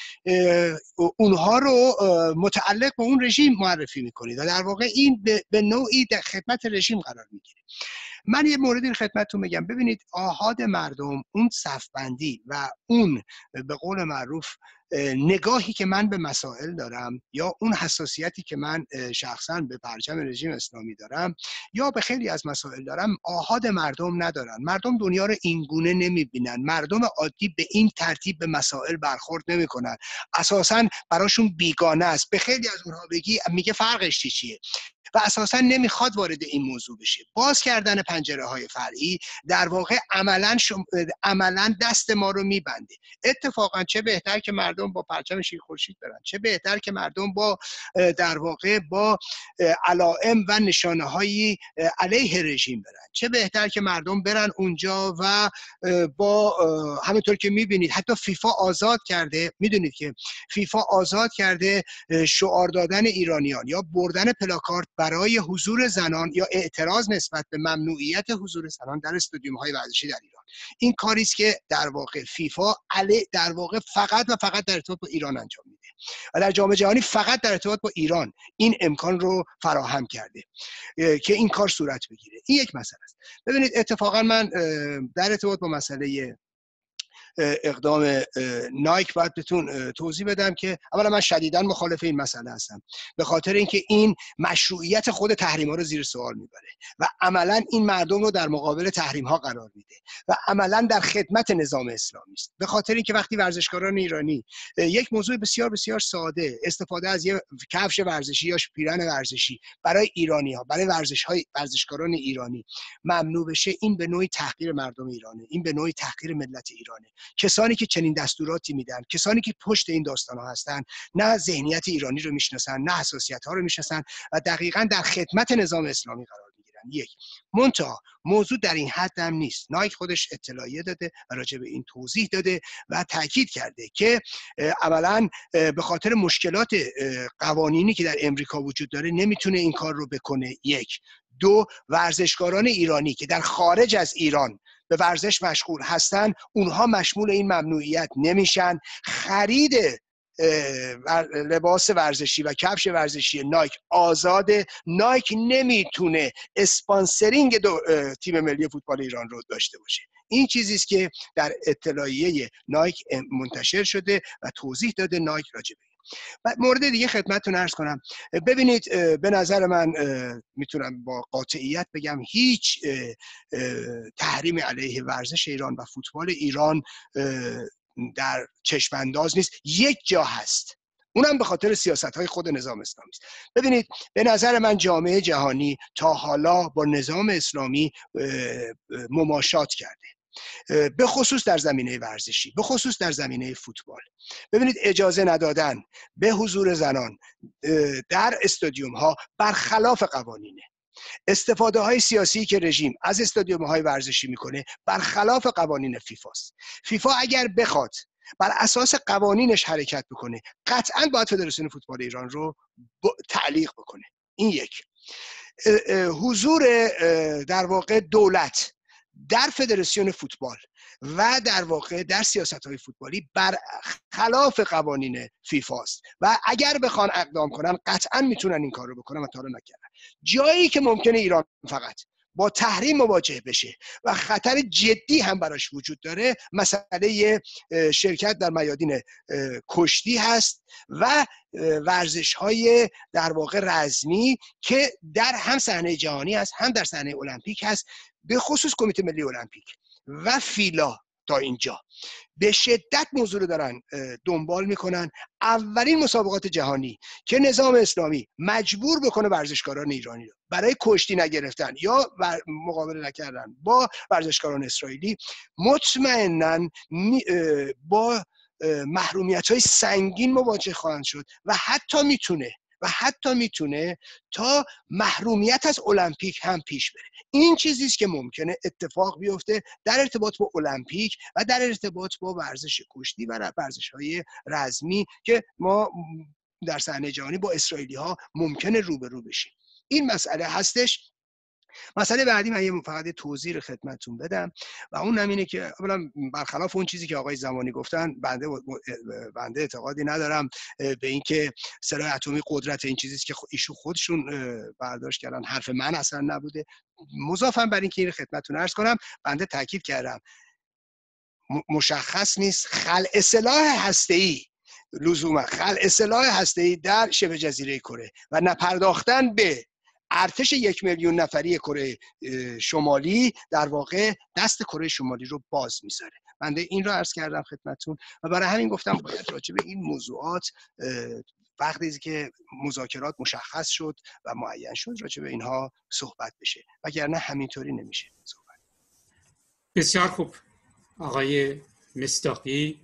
اونها رو متعلق به اون رژیم معرفی میکنید و در واقع این به نوعی در خدمت رژیم قرار میگیره. من یه موردی خدمتتون بگم. ببینید آحاد مردم، اون صفبندی و اون به قول معروف نگاهی که من به مسائل دارم یا اون حساسیتی که من شخصا به پرچم رژیم اسلامی دارم یا به خیلی از مسائل دارم، آحاد مردم ندارن. مردم دنیا رو این گونه نمیبینن. مردم عادی به این ترتیب به مسائل برخورد نمیکنن. اساساً براشون بیگانه است. به خیلی از اونها بگی میگه فرقش چیه و اساسا نمیخواد وارد این موضوع بشه. باز کردن پنجره های فرعی در واقع عملا شم... عملا دست ما رو میبنده. اتفاقا چه بهتر که مردم با پرچم شیر خورشید برن، چه بهتر که مردم با در واقع با علائم و نشانه های علیه رژیم برن، چه بهتر که مردم برن اونجا و با همونطور که میبینید حتی فیفا آزاد کرده، میدونید که فیفا آزاد کرده شعار دادن ایرانیان یا بردن پلاکارد برای حضور زنان یا اعتراض نسبت به ممنوعیت حضور زنان در استادیوم‌های ورزشی در ایران. این کاری است که در واقع فیفا علی در واقع فقط و فقط در ارتباط با ایران انجام میده و در جام جهانی فقط در ارتباط با ایران این امکان رو فراهم کرده که این کار صورت بگیره. این یک مسئله است. ببینید اتفاقا من در ارتباط با مسئله اقدام نایک باید بهتون توضیح بدم که اولا من شدیداً مخالف این مسئله هستم، به خاطر اینکه این مشروعیت خود تحریم ها رو زیر سوال میبره و عملاً این مردم رو در مقابل تحریم ها قرار میده و عملاً در خدمت نظام اسلامی است. به خاطر اینکه وقتی ورزشکاران ایرانی یک موضوع بسیار بسیار ساده، استفاده از یک کفش ورزشی یا پیرن ورزشی برای ایرانی ها، برای ورزش های ورزشکاران ایرانی ممنوع بشه، این به نوعی تحقیر مردم ایرانه، این به نوعی تحقیر ملت ایرانه. کسانی که چنین دستوراتی میدن، کسانی که پشت این داستان‌ها هستن، نه ذهنیت ایرانی رو میشناسن، نه حساسیت‌ها رو میشناسن و دقیقاً در خدمت نظام اسلامی قرار میگیرن. یک منتها موضوع در این حد هم نیست. نایک خودش اطلاعیه داده و راجع به این توضیح داده و تاکید کرده که عملاً به خاطر مشکلات قوانینی که در امریکا وجود داره نمیتونه این کار رو بکنه. یک دو ورزشکاران ایرانی که در خارج از ایران به ورزش مشغول هستن، اونها مشمول این ممنوعیت نمیشن. خرید لباس ورزشی و کفش ورزشی نایک آزاده. نایک نمیتونه اسپانسرینگ تیم ملی فوتبال ایران رو داشته باشه. این چیزی است که در اطلاعیه نایک منتشر شده و توضیح داده نایک راجع به. و مورد دیگه خدمتتون عرض کنم. ببینید به نظر من میتونم با قاطعیت بگم هیچ تحریم علیه ورزش ایران و فوتبال ایران در چشم انداز نیست. یک جا هست، اونم به خاطر سیاست‌های خود نظام اسلامی است. ببینید به نظر من جامعه جهانی تا حالا با نظام اسلامی مماشات کرده، به خصوص در زمینه ورزشی، به خصوص در زمینه فوتبال. ببینید اجازه ندادن به حضور زنان در استادیوم ها برخلاف قوانینه. استفاده های سیاسی که رژیم از استادیوم های ورزشی میکنه برخلاف قوانین فیفاست. فیفا اگر بخواد بر اساس قوانینش حرکت بکنه، قطعاً باید فدراسیون فوتبال ایران رو تعلیق بکنه. این یک. حضور در واقع دولت در فدراسیون فوتبال و در واقع در سیاست‌های فوتبالی برخلاف قوانین فیفا است و اگر بخوان اقدام کنن قطعاً میتونن این کار رو بکنن و تا رو نکردن. جایی که ممکنه ایران فقط با تحریم مواجه بشه و خطر جدی هم براش وجود داره، مسئله شرکت در میادین کشتی هست و ورزش‌های در واقع رزمی که در هم صحنه جهانی هست هم در صحنه المپیک هست، به خصوص کمیته ملی المپیک و فیلا تا اینجا به شدت موضوع رو دارن دنبال میکنن. اولین مسابقات جهانی که نظام اسلامی مجبور بکنه ورزشکاران ایرانی رو برای کشتی نگرفتن یا مقابله نکردن با ورزشکاران اسرائیلی، مطمئناً با محرومیت‌های سنگین مواجه خواهند شد و حتی میتونه و حتی میتونه تا محرومیت از المپیک هم پیش بره. این چیزی است که ممکنه اتفاق بیفته در ارتباط با المپیک و در ارتباط با ورزش کشتی و ورزش‌های رزمی که ما در صحنه جهانی با اسرائیلی ها ممکنه روبرو بشیم. این مسئله هستش. مسئله بعدی من یه فقط توضیح رو خدمتتون بدم و اون هم اینه که اولا برخلاف اون چیزی که آقای زمانی گفتن، بنده بنده اعتقادی ندارم به اینکه سلاح اتمی قدرت این چیزی است که ایشون خودشون برداشت کردن، حرف من اصلا نبوده. مضافم بر اینکه این خدمتتون عرض کنم، بنده تاکید کردم مشخص نیست خلع سلاح هسته‌ای لزوما خلع سلاح هسته‌ای در شبه جزیره کره و نپرداختن به ارتش یک میلیون نفری کره شمالی در واقع دست کره شمالی رو باز میذاره. بنده این رو عرض کردم خدمتتون و برای همین گفتم باید راجع به این موضوعات وقتی که مذاکرات مشخص شد و معین شد راجع به اینها صحبت بشه، وگرنه همینطوری نمیشه صحبت. بسیار خوب آقای مصداقی،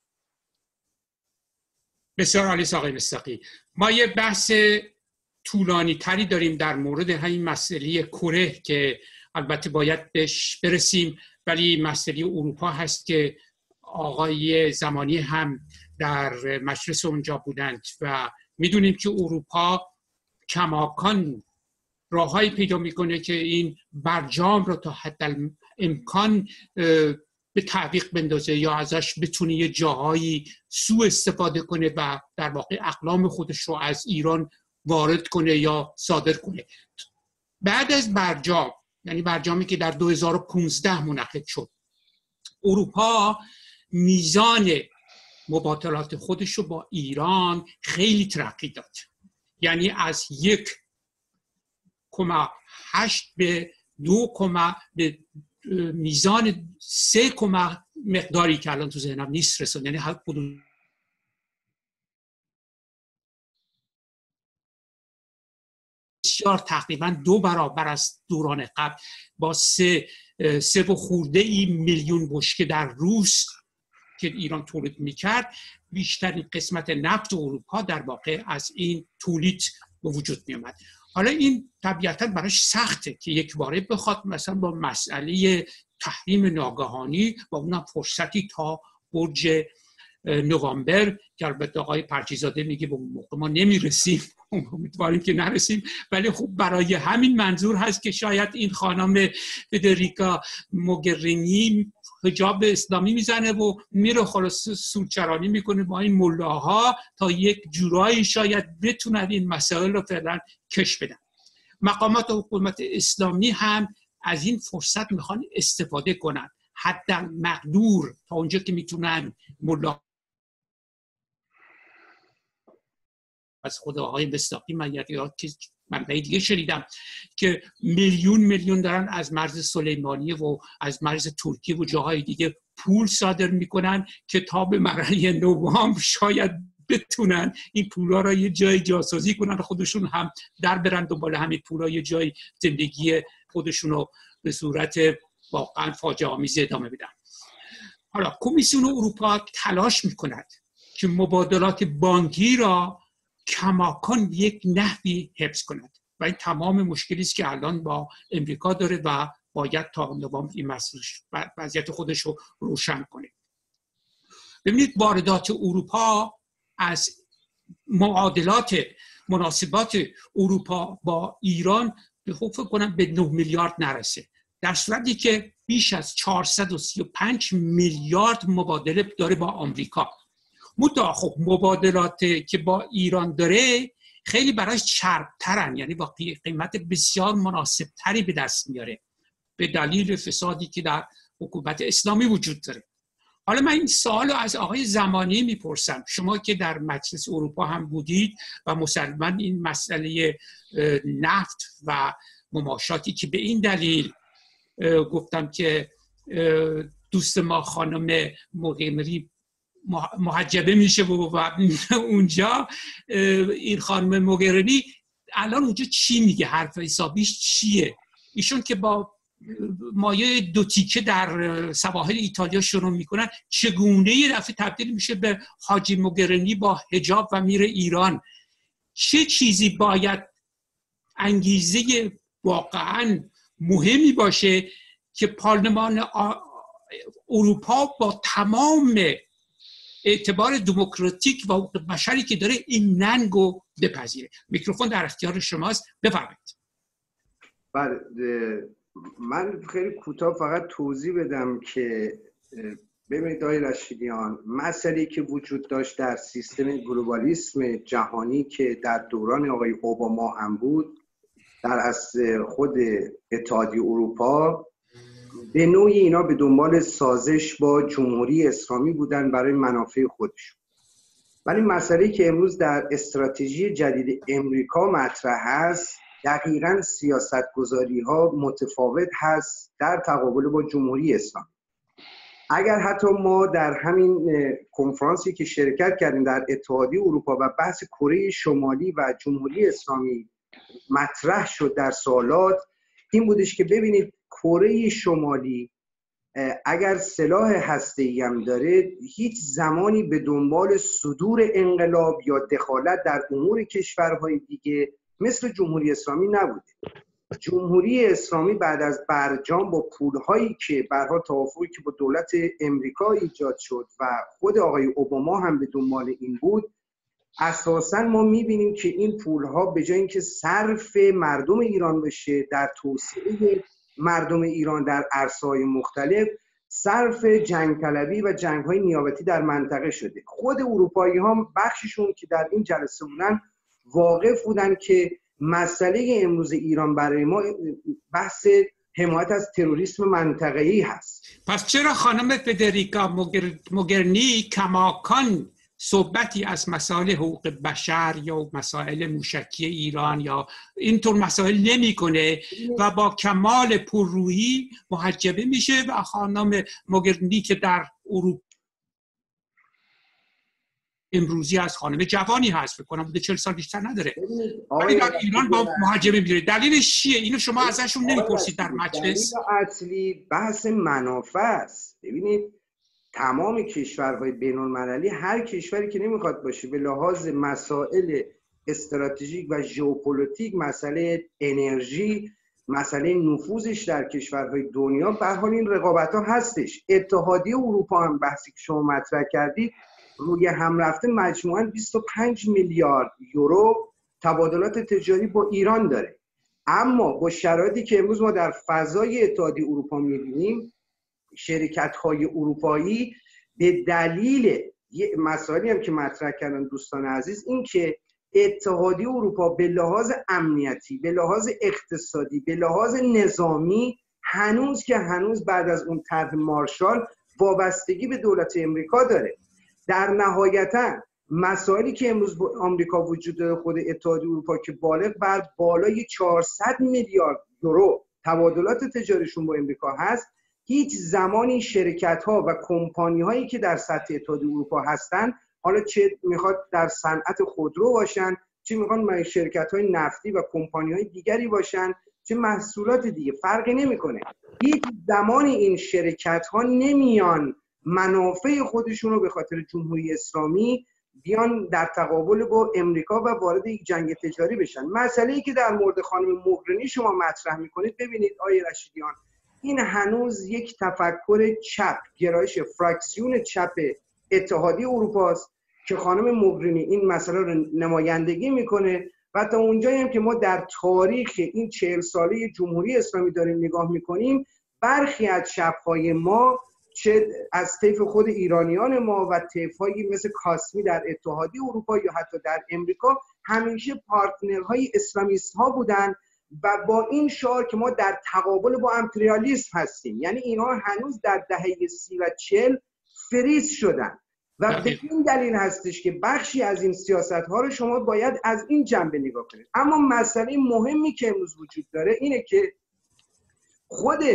بسیار عالی آقای مصداقی. ما یه بحث طولانی تری داریم در مورد همین مسئله کره که البته باید بهش برسیم، ولی مسئله اروپا هست که آقای زمانی هم در مجلس اونجا بودند و میدونیم که اروپا کماکان راههایی پیدا میکنه که این برجام رو تا حد امکان به تعویق بندازه یا ازش بتونه یه جاهایی سوء استفاده کنه و در واقع اقلام خودش رو از ایران وارد کنه یا صادر کنه. بعد از برجام، یعنی برجامی که در دو هزار و پانزده منعقد شد، اروپا میزان مبادلات خودش رو با ایران خیلی ترقی داد، یعنی از یک کما هشت به دو کما به میزان سه کما مقداری که الان تو ذهنم نیست رسید، یعنی هر کدوم بسیار تقریبا دو برابر از دوران قبل با سه سه و خورده ای میلیون بشکه در روز که ایران تولید میکرد، بیشترین قسمت نفت اروپا در واقع از این تولید به وجود میامد. حالا این طبیعتا براش سخته که یک باره بخواد مثلا با مسئله تحریم ناگهانی با اونم فرصتی تا برج نوامبر که البته آقای پرچیزاده میگه به اون موقع ما نمیرسیم، امیدواریم که نرسیم، ولی خب برای همین منظور هست که شاید این خانم فدریکا موگرینی حجاب اسلامی میزنه و میره خلاص سودچرانی میکنه با این ملاها تا یک جورایی شاید بتونن این مسائل رو فعلا کش بدن. مقامات حکومت اسلامی هم از این فرصت میخوان استفاده کنن، حتی مقدور تا اونجا که میتونن ملاها از خود آقای مصداقی من یاد که من دیگه شنیدم که میلیون میلیون دارن از مرز سلیمانیه و از مرز ترکیه و جاهای دیگه پول صادر میکنن که تا به مرحله نوامبر شاید بتونن این پولا را یه جای جاسازی کنن، خودشون هم در برن دنبال همین پولا یه جای زندگی خودشون رو به صورت واقعا فاجعه آمیز ادامه بدن. حالا کمیسیون اروپا تلاش میکند که مبادلات بانکی را کماکان یک نحوی حفظ کند و این تمام مشکلی است که الان با امریکا داره و باید تا نوامبر این مسئله وضعیت خودش رو روشن کنه. ببینید واردات اروپا از معادلات مناسبات اروپا با ایران به خوب فکر کنم به نه میلیارد نرسه، در صورتی که بیش از چهارصد و سی و پنج میلیارد مبادله داره با آمریکا. متأ خب مبادلات که با ایران داره خیلی براش چربترن، یعنی با قیمت بسیار مناسب تری به دست میاره به دلیل فسادی که در حکومت اسلامی وجود داره. حالا من این سوالو از آقای زمانی میپرسم، شما که در مجلس اروپا هم بودید و مسلماً این مسئله نفت و مماشاتی که به این دلیل گفتم که دوست ما خانم موگرینی محجبه میشه و اونجا این خانم موگرینی الان اونجا چی میگه، حرف حسابیش چیه؟ ایشون که با مایه دو تیکه در سواحل ایتالیا شروع میکنن، چگونه یه دفعه تبدیل میشه به حاجی موگرینی با حجاب و میره ایران؟ چه چیزی باید انگیزه واقعا مهمی باشه که پارلمان اروپا با تمام اعتبار دموکراتیک و حقوق بشری که داره این ننگو بپذیره؟ میکروفون در اختیار شماست، بفرمایید. بله، من خیلی کوتاه فقط توضیح بدم که ببینید آقای رشیدیان، مسئله‌ای که وجود داشت در سیستم گلوبالیسم جهانی که در دوران آقای اوباما هم بود، در اصل خود اتحادیه اروپا به نوعی اینا به دنبال سازش با جمهوری اسلامی بودن برای منافع خودشون. ولی مسئله‌ای که امروز در استراتژی جدید امریکا مطرح هست، دقیقاً سیاست‌گذاری‌ها متفاوت هست در تقابل با جمهوری اسلامی. اگر حتی ما در همین کنفرانسی که شرکت کردیم در اتحادیه اروپا و بحث کره شمالی و جمهوری اسلامی مطرح شد در سوالات، این بودش که ببینید کره شمالی اگر سلاح هسته‌ای هم داره، هیچ زمانی به دنبال صدور انقلاب یا دخالت در امور کشورهای دیگه مثل جمهوری اسلامی نبوده. جمهوری اسلامی بعد از برجام با پولهایی که برها توافقی که با دولت امریکا ایجاد شد و خود آقای اوباما هم به دنبال این بود، اساساً ما میبینیم که این پولها به جای اینکه صرف مردم ایران بشه در توسعه مردم ایران در عرصه‌های مختلف، صرف جنگ طلبی و جنگ‌های نیابتی در منطقه شده. خود اروپایی ها بخششون که در این جلسه بودن واقف بودن که مسئله امروز ایران برای ما بحث حمایت از تروریسم منطقه‌ای هست. پس چرا خانم فدریکا موگرینی کماکان صحبتی از مسائل حقوق بشر یا مسائل موشکی ایران یا اینطور مسائل نمی کنه و با کمال پررویی محجبه میشه و خانم موگرینی که در اروپا امروزی از خانم جوانی هست، فکر کنم بوده چهل سال بیشتر نداره، ولی در ایران با محجبه میره. دلیلش چیه؟ اینو شما ازشون نمیپرسید در مجلس؟ دلیل اصلی بحث منافع است. ببینید تمام کشورهای بین‌المللی، هر کشوری که نمیخواد باشه به لحاظ مسائل استراتژیک و ژئوپلیتیک، مسئله انرژی، مسئله نفوذش در کشورهای دنیا، به هر حال این رقابت‌ها هستش. اتحادیه اروپا هم بحثی که شما مطرح کردید روی هم رفته مجموعاً بیست و پنج میلیارد یورو تبادلات تجاری با ایران داره. اما با شرایطی که امروز ما در فضای اتحادیه اروپا می‌بینیم، شرکت‌های اروپایی به دلیل مسائلی هم که مطرح کردن دوستان عزیز، این که اتحادیه اروپا به لحاظ امنیتی، به لحاظ اقتصادی، به لحاظ نظامی هنوز که هنوز بعد از اون طرح مارشال وابستگی به دولت امریکا داره. در نهایتا مسائلی که امروز با آمریکا وجود داره، خود اتحادیه اروپا که بالغ بر بالای چهارصد میلیارد یورو تبادلات تجاریشون با امریکا هست، هیچ زمانی شرکت‌ها و کمپانی‌هایی که در سطح اتحادیه اروپا هستن، حالا چه میخواد در صنعت خودرو باشن، چه میخوان شرکت‌های نفتی و کمپانی‌های دیگری باشن، چه محصولات دیگه، فرقی نمی‌کنه، هیچ زمانی این شرکت‌ها نمیان منافع خودشون رو به خاطر جمهوری اسلامی بیان در تقابل با امریکا و وارد یک جنگ تجاری بشن. مسئله‌ای که در مورد خانم موگرینی شما مطرح می‌کنید، ببینید آقای رشیدیان، این هنوز یک تفکر چپ، گرایش فراکسیون چپ اتحادیه اروپا است که خانم موگرینی این مسئله رو نمایندگی میکنه و تا اونجایی هم که ما در تاریخ این چهل ساله جمهوری اسلامی داریم نگاه میکنیم، برخی از چپ‌های ما، چه از طیف خود ایرانیان ما و طیف‌هایی مثل کاسمی در اتحادیه اروپا یا حتی در امریکا، همیشه پارتنرهای اسلامیست ها بودن و با این شعار که ما در تقابل با امپریالیسم هستیم. یعنی اینها هنوز در دهه سی و چهل فریز شدن و به این دلیل هستش که بخشی از این سیاست ها رو شما باید از این جنبه نگاه کنید. اما مسئله مهمی که امروز وجود داره اینه که خود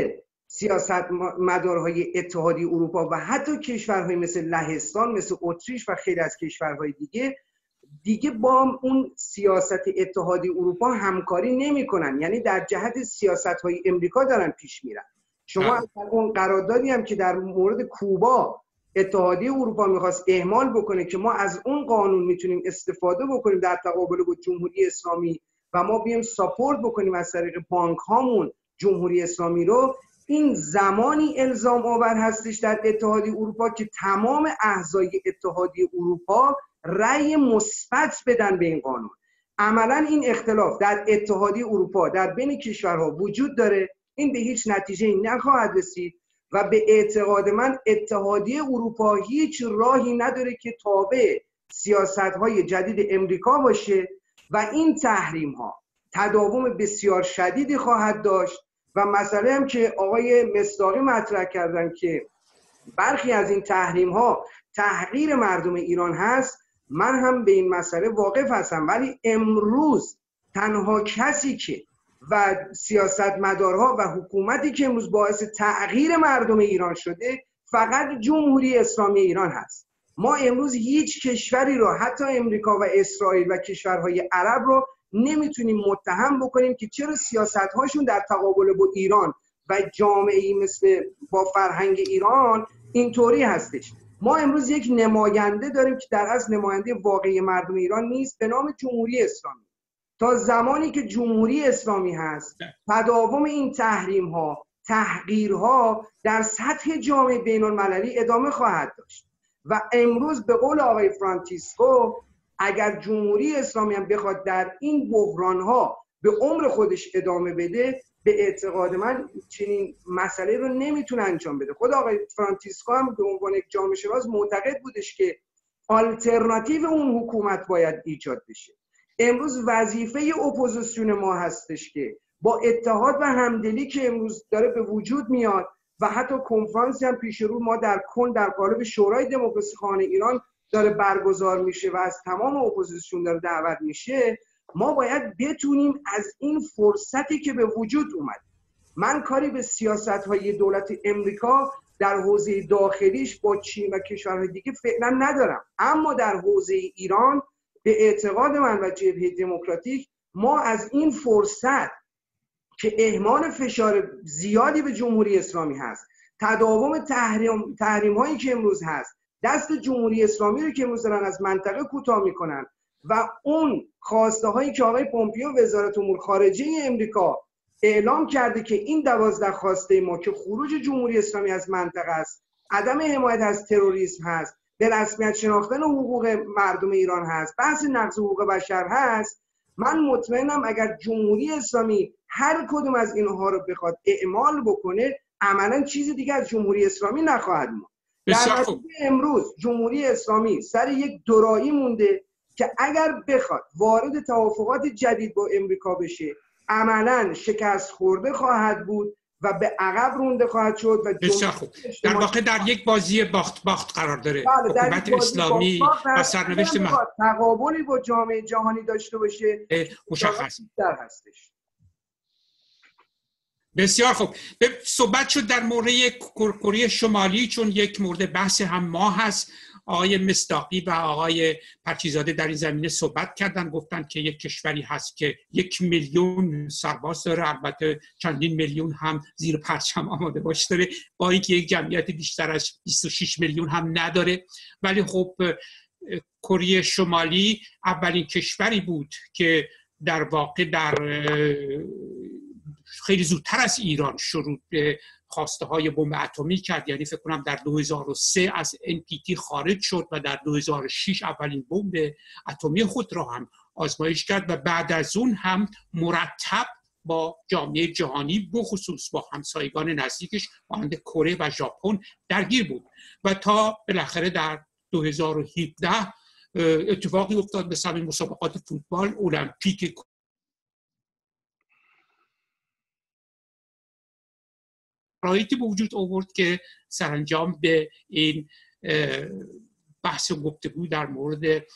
سیاست مدارهای اتحادیه اروپا و حتی کشورهای مثل لهستان، مثل اتریش و خیلی از کشورهای دیگه دیگه با اون سیاست اتحادیه اروپا همکاری نمی‌کنن، یعنی در جهت سیاست‌های امریکا دارن پیش میرن. شما از اون قراردادی هم که در مورد کوبا اتحادیه اروپا میخواست اهمال بکنه که ما از اون قانون میتونیم استفاده بکنیم در تقابل با جمهوری اسلامی و ما بیایم ساپورت بکنیم از طریق بانک هامون جمهوری اسلامی رو، این زمانی الزام آور هستش در اتحادیه اروپا که تمام اعضای اتحادیه اروپا رأی مثبت بدن به این قانون. عملا این اختلاف در اتحادیه اروپا در بین کشورها وجود داره، این به هیچ نتیجه نخواهد رسید و به اعتقاد من اتحادیه اروپا هیچ راهی نداره که تابع سیاست‌های جدید امریکا باشه و این تحریم‌ها تداوم بسیار شدیدی خواهد داشت. و مسئله هم که آقای مصداقی مطرح کردن که برخی از این تحریم‌ها تحقیر مردم ایران هست، من هم به این مسئله واقف هستم، ولی امروز تنها کسی که و سیاستمدارها و حکومتی که امروز باعث تغییر مردم ایران شده فقط جمهوری اسلامی ایران هست. ما امروز هیچ کشوری رو، حتی امریکا و اسرائیل و کشورهای عرب رو نمیتونیم متهم بکنیم که چرا سیاست‌هاشون در تقابل با ایران و جامعه‌ای مثل با فرهنگ ایران اینطوری هستش. ما امروز یک نماینده داریم که در اصل نماینده واقعی مردم ایران نیست، به نام جمهوری اسلامی. تا زمانی که جمهوری اسلامی هست، تداوم این تحریم‌ها، تحقیرها در سطح جامعه بین‌المللی ادامه خواهد داشت. و امروز به قول آقای فرانسیسکو، اگر جمهوری اسلامی هم بخواد در این بحران‌ها به عمر خودش ادامه بده، به اعتقاد من چنین مسئله رو نمیتونه انجام بده. خود آقای فرانسیسکو هم به عنوان یک جامعه شناس معتقد بودش که آلترناتیو اون حکومت باید ایجاد بشه. امروز وظیفه اپوزیسیون ما هستش که با اتحاد و همدلی که امروز داره به وجود میاد و حتی کنفرانسی هم پیش رو ما در کن در قالب شورای دموکراسی خواهان ایران داره برگزار میشه و از تمام اپوزیسیون داره دعوت میشه، ما باید بتونیم از این فرصتی که به وجود اومد، من کاری به سیاست‌های دولت امریکا در حوزه داخلیش با چین و کشورهای دیگه فعلا ندارم، اما در حوزه ایران به اعتقاد من و جبهه دموکراتیک ما از این فرصت که اهمال فشار زیادی به جمهوری اسلامی هست، تداوم تحریم تحریم هایی که امروز هست، دست جمهوری اسلامی رو که امروز دارن از منطقه کوتاه میکنن و اون خواسته هایی که آقای پومپیو وزارت امور خارجه امریکا اعلام کرده که این دوازده خواسته ما که خروج جمهوری اسلامی از منطقه است، عدم حمایت از تروریسم هست، به رسمیت شناختن حقوق مردم ایران هست، بحث نقض حقوق بشر هست، من مطمئنم اگر جمهوری اسلامی هر کدوم از اینها رو بخواد اعمال بکنه، عملا چیزی دیگه از جمهوری اسلامی نخواهد ماند. در نتیجه امروز جمهوری اسلامی سر یک دورایی مونده که اگر بخواد وارد توافقات جدید با امریکا بشه، عملا شکست خورده خواهد بود و به عقب رونده خواهد شد و بسیار خوب. در واقع در یک بازی باخت باخت قرار داره. حکومت اسلامی و سرنوشت ما تقابلی با جامعه جهانی داشته باشه مشخص در هستش. بسیار خوب. صحبت شد در مورد کره شمالی، چون یک مورد بحث هم ما هست. آقای مصداقی و آقای پرچیزاده در این زمینه صحبت کردن، گفتن که یک کشوری هست که یک میلیون سرباز داره، البته چندین میلیون هم زیر پرچم آماده باش داره، با اینکه یک جمعیت بیشتر از بیست و شش میلیون هم نداره. ولی خب کره شمالی اولین کشوری بود که در واقع در خیلی زودتر از ایران شروع به خواسته های بمب اتمی کرد. یعنی فکر کنم در دو هزار و سه از ان پی تی خارج شد و در دو هزار و شش اولین بمب اتمی خود را هم آزمایش کرد و بعد از اون هم مرتب با جامعه جهانی بخصوص با همسایگان نزدیکش مانند کره و ژاپن درگیر بود و تا بالاخره در دو هزار و هفده اتفاقی افتاد به سبب مسابقات فوتبال المپیک شرایطی به وجود آورد که سرانجام به این بحث گفتگو در مورد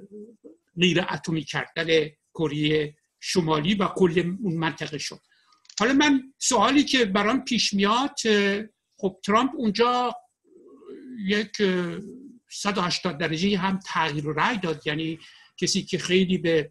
غیر اتمی کردن کره شمالی و کل اون منطقه شد. حالا من سوالی که برام پیش میاد، خب ترامپ اونجا یک صد و هشتاد درجه هم تغییر رأی داد، یعنی کسی که خیلی به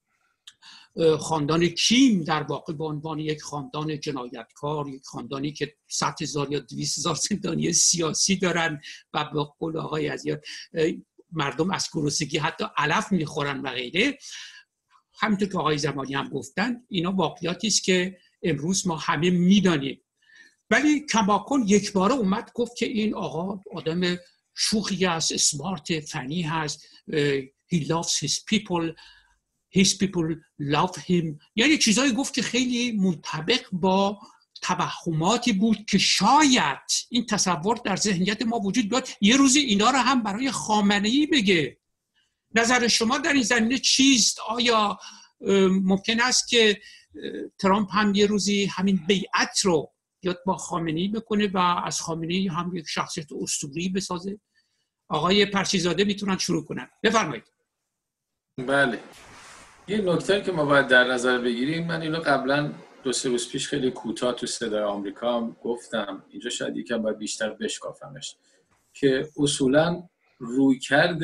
خاندان کیم در واقع به عنوان یک خاندان جنایتکار، یک خاندانی که صد هزار یا دویست هزار زندانی سیاسی دارن و به قول آقای عزیز مردم از گرسنگی حتی علف میخورن و غیره، همینطور که آقای زمانی هم گفتن، اینا واقعیاتی است که امروز ما همه میدانیم. ولی کماکن یک باره اومد گفت که این آقا آدم شوخی است، اسمارت، فنی هست، he loves his people, his people love him، یعنی چیزایی گفت که خیلی منطبق با توهماتی بود که شاید این تصور در ذهنیت ما وجود داشت یه روزی اینا رو هم برای خامنه‌ای بگه. نظر شما در این زمینه چیست؟ آیا ممکن است که ترامپ هم یه روزی همین بیعت رو بیاد با خامنه‌ای بکنه و از خامنه‌ای هم یک شخصیت اسطوره‌ای بسازه؟ آقای پرچیزاده میتونن شروع کنن، بفرمایید. بله، یه نکته که ما باید در نظر بگیریم، من اینو قبلا دو سه روز پیش خیلی کوتاه تو صدای آمریکا هم گفتم، اینجا شاید یکم باید بیشتر بشکافمش، که اصولا رویکرد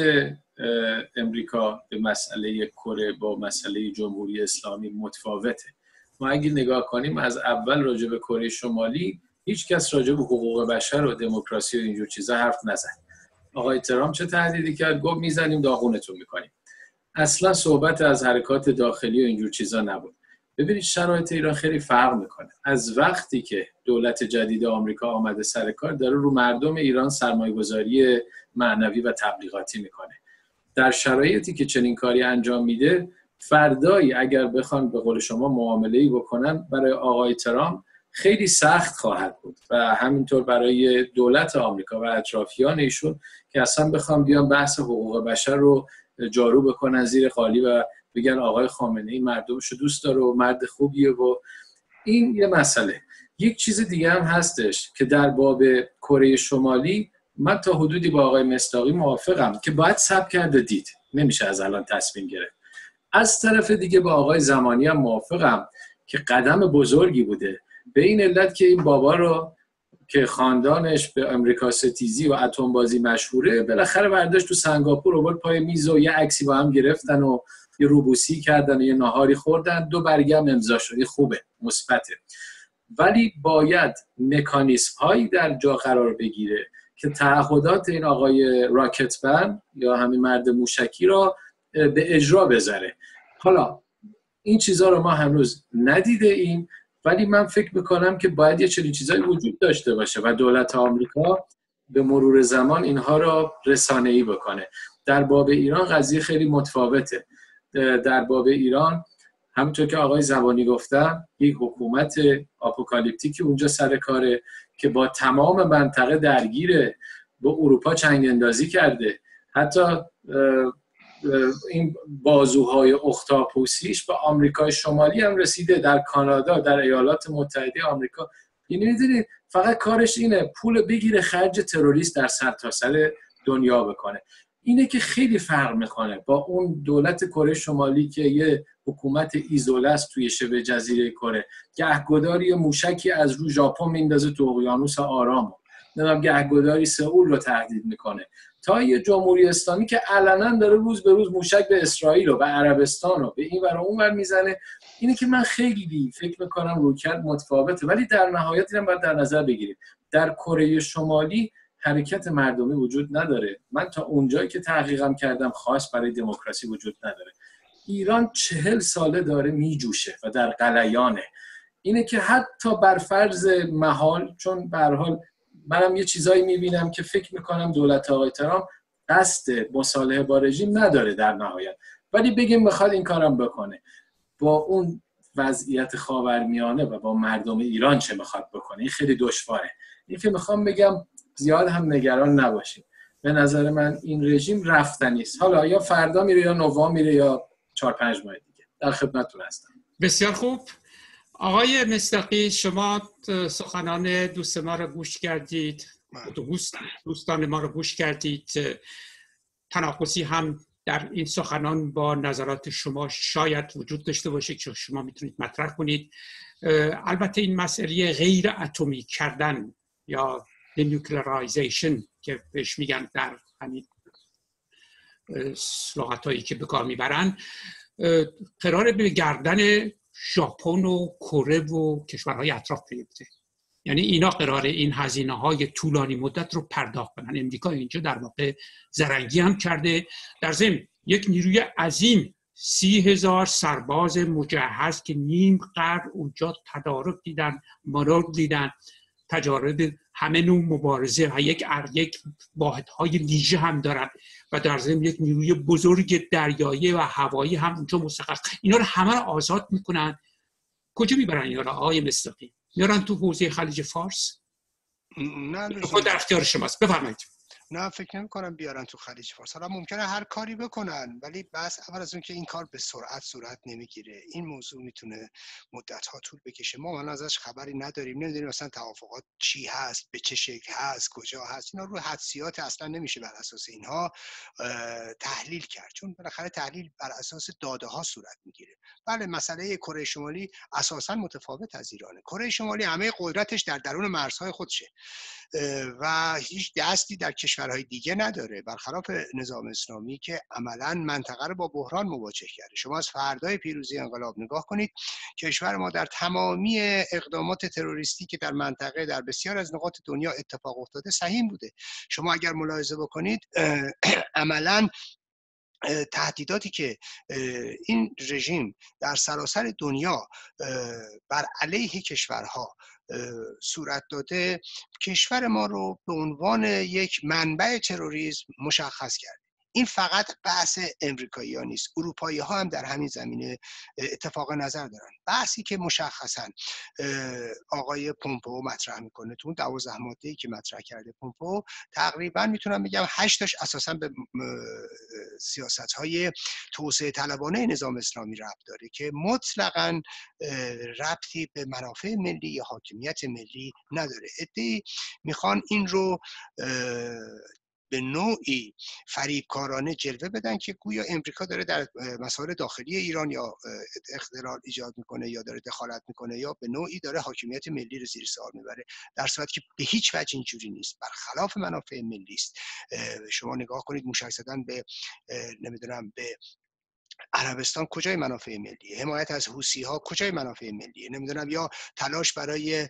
امریکا به مسئله کره با مسئله جمهوری اسلامی متفاوته. ما اگه نگاه کنیم از اول راجع به کره شمالی هیچ کس راجع به حقوق بشر و دموکراسی و اینجور چیزا حرف نزد. آقای ترامپ چه تهدیدی کرد؟ گفت میزنیم داغونتون میکنیم. اصلا صحبت از حرکات داخلی و اینجور چیزا نبود. ببینید شرایط ایران خیلی فرق میکنه. از وقتی که دولت جدید آمریکا آمده سر کار، داره رو مردم ایران سرمایه‌گذاری معنوی و تبلیغاتی میکنه. در شرایطی که چنین کاری انجام میده، فردایی اگر بخوان به قول شما معامله‌ای بکنن برای آقای ترامپ خیلی سخت خواهد بود و همینطور برای دولت آمریکا و اطرافیان ایشون که اصلا بخوام بیان بحث حقوق بشر رو جارو بکنن زیر قالی و بگن آقای خامنه‌ای مردمشو دوست داره و مرد خوبیه. و این یه مسئله. یک چیز دیگه هم هستش که در باب کره شمالی من تا حدودی با آقای مصداقی موافقم که باید صبر کرد و دید، نمیشه از الان تصمیم گرفت. از طرف دیگه با آقای زمانی هم موافقم که قدم بزرگی بوده، به این علت که این بابا رو که خاندانش به امریکا ستیزی و اتم بازی مشهوره، بالاخره برداشت تو سنگاپور آورد پای میز و یه عکسی با هم گرفتن و یه روبوسی کردن و یه ناهاری خوردن، دو برگه هم امضا شد. خوبه، مثبته. ولی باید مکانیزم هایی در جا قرار بگیره که تعهدات این آقای راکتبن یا همین مرد موشکی را به اجرا بذاره. حالا این چیزها رو ما هنوز ندیده ایم، ولی من فکر میکنم که باید یه چنین چیزایی وجود داشته باشه و دولت آمریکا به مرور زمان اینها را رسانه‌ای بکنه. در باب ایران قضیه خیلی متفاوته. در باب ایران همونطور که آقای زبانی گفتن، یک حکومت آپوکالیپتیکی اونجا سر کاره که با تمام منطقه درگیره، با اروپا چنگ اندازی کرده، حتی این بازوهای اختاپوسیش به آمریکای شمالی هم رسیده، در کانادا، در ایالات متحده آمریکا. یعنی می‌دونید فقط کارش اینه پول بگیره خرج تروریست در سرتاسر دنیا بکنه. اینه که خیلی فرق میکنه با اون دولت کره شمالی که یه حکومت ایزوله است توی شبه جزیره کره، گهگداری موشکی از رو ژاپن میندازه تو اقیانوس آرام، نمیدونم گهگداری سئول رو تهدید میکنه، تا یه جمهوری اسلامی که علنا داره روز به روز موشک به اسرائیل و به عربستان و به این ور و اون ور میزنه. اینه که من خیلی فکر میکنم رویکرد متفاوته، ولی در نهایت اینم باید در نظر بگیریم در کره شمالی حرکت مردمی وجود نداره. من تا اونجایی که تحقیقم کردم خاص برای دموکراسی وجود نداره. ایران چهل ساله داره میجوشه و در غلیانه. اینه که حتی بر فرض محال، چون به هر حال منم یه چیزایی میبینم که فکر میکنم دولت آقای ترامپ قصد مصالحه با رژیم نداره در نهایت، ولی بگیم بخواد این کارم بکنه، با اون وضعیت خاورمیانه و با مردم ایران چه میخواد بکنه، این خیلی دشواره. این که میخوام بگم زیاد هم نگران نباشیم. به نظر من این رژیم رفتنی است. حالا یا فردا میره یا نوامبر میره یا چهار پنج ماه دیگه. در خدمتتون هستم. بسیار خوب. آقای مصداقی، شما سخنان دوست ما رو گوش کردید، دوست دوستان ما رو گوش کردید. تناقضی هم در این سخنان با نظرات شما شاید وجود داشته باشه که شما میتونید مطرح کنید. البته این مسئله غیر اتمی کردن یا دنیوکلیرایزیشن که بهش میگن در همین لغتایی که به کار میبرن، قراره به گردن ژاپن و کره و کشورهای اطراف بیفته. یعنی اینا قراره این هزینه های طولانی مدت رو پرداخت کنن. امریکا اینجا در واقع زرنگی هم کرده. در ضمن یک نیروی عظیم، سی هزار سرباز مجهز که نیم قرن اونجا تدارک دیدن، مانور دیدن، تجارب همه نوع مبارزه و یک یک واحدهای ویژه هم دارن و در ضمن یک نیروی بزرگ دریایی و هوایی هم اونجا مستقر. اینا رو همه رو آزاد میکنن. کجا میبرن اینا رو آقای مصداقی؟ میارن تو حوزه خلیج فارس؟ نه، خود در اختیار شماست، بفرمایید. نه فکر نمی کنم بیارن تو خلیج فارس. حالا ممکنه هر کاری بکنن، ولی بس اول از اون که این کار به سرعت صورت نمیگیره. این موضوع میتونه مدت ها طول بکشه. ما الان ازش خبری نداریم، نمیدونیم مثلا توافقات چی هست، به چه شکل هست، کجا هست. اینا رو حدسیات اصلا نمیشه بر اساس اینها تحلیل کرد، چون بالاخره تحلیل بر اساس داده ها صورت میگیره. بله، مسئله کره شمالی اساسا متفاوت از ایرانه. کره شمالی همه قدرتش در درون مرزهای خودشه و هیچ دستی در کشورهای دیگه نداره، برخلاف نظام اسلامی که عملاً منطقه رو با بحران مواجه کرده. شما از فردای پیروزی انقلاب نگاه کنید، کشور ما در تمامی اقدامات تروریستی که در منطقه در بسیار از نقاط دنیا اتفاق افتاده سهیم بوده. شما اگر ملاحظه بکنید عملاً تهدیداتی که این رژیم در سراسر دنیا بر علیه کشورها صورت داده، کشور ما رو به عنوان یک منبع تروریسم مشخص کرده. این فقط بحث امریکایی ها نیست، اروپایی ها هم در همین زمینه اتفاق نظر دارن. بحثی که مشخصا آقای پومپئو مطرح میکنه تو اون دوازده ماده‌ای که مطرح کرده پومپئو، تقریبا میتونم بگم هشتاش اساسا به سیاست های توسعه طلبانه نظام اسلامی ربط داره که مطلقاً ربطی به منافع ملی یا حاکمیت ملی نداره. عده‌ای میخوان این رو به نوعی فریبکارانه جلوه بدن که گویا امریکا داره در مسائل داخلی ایران یا اختلال ایجاد میکنه یا داره دخالت میکنه یا به نوعی داره حاکمیت ملی رو زیر سوال میبره، در صورتی که به هیچ وجه اینجوری نیست، برخلاف منافع ملی است. شما نگاه کنید موشک زدن به نمیدونم به عربستان کجای منافع ملیه؟ حمایت از حوثی ها کجای منافع ملیه؟ نمیدونم یا تلاش برای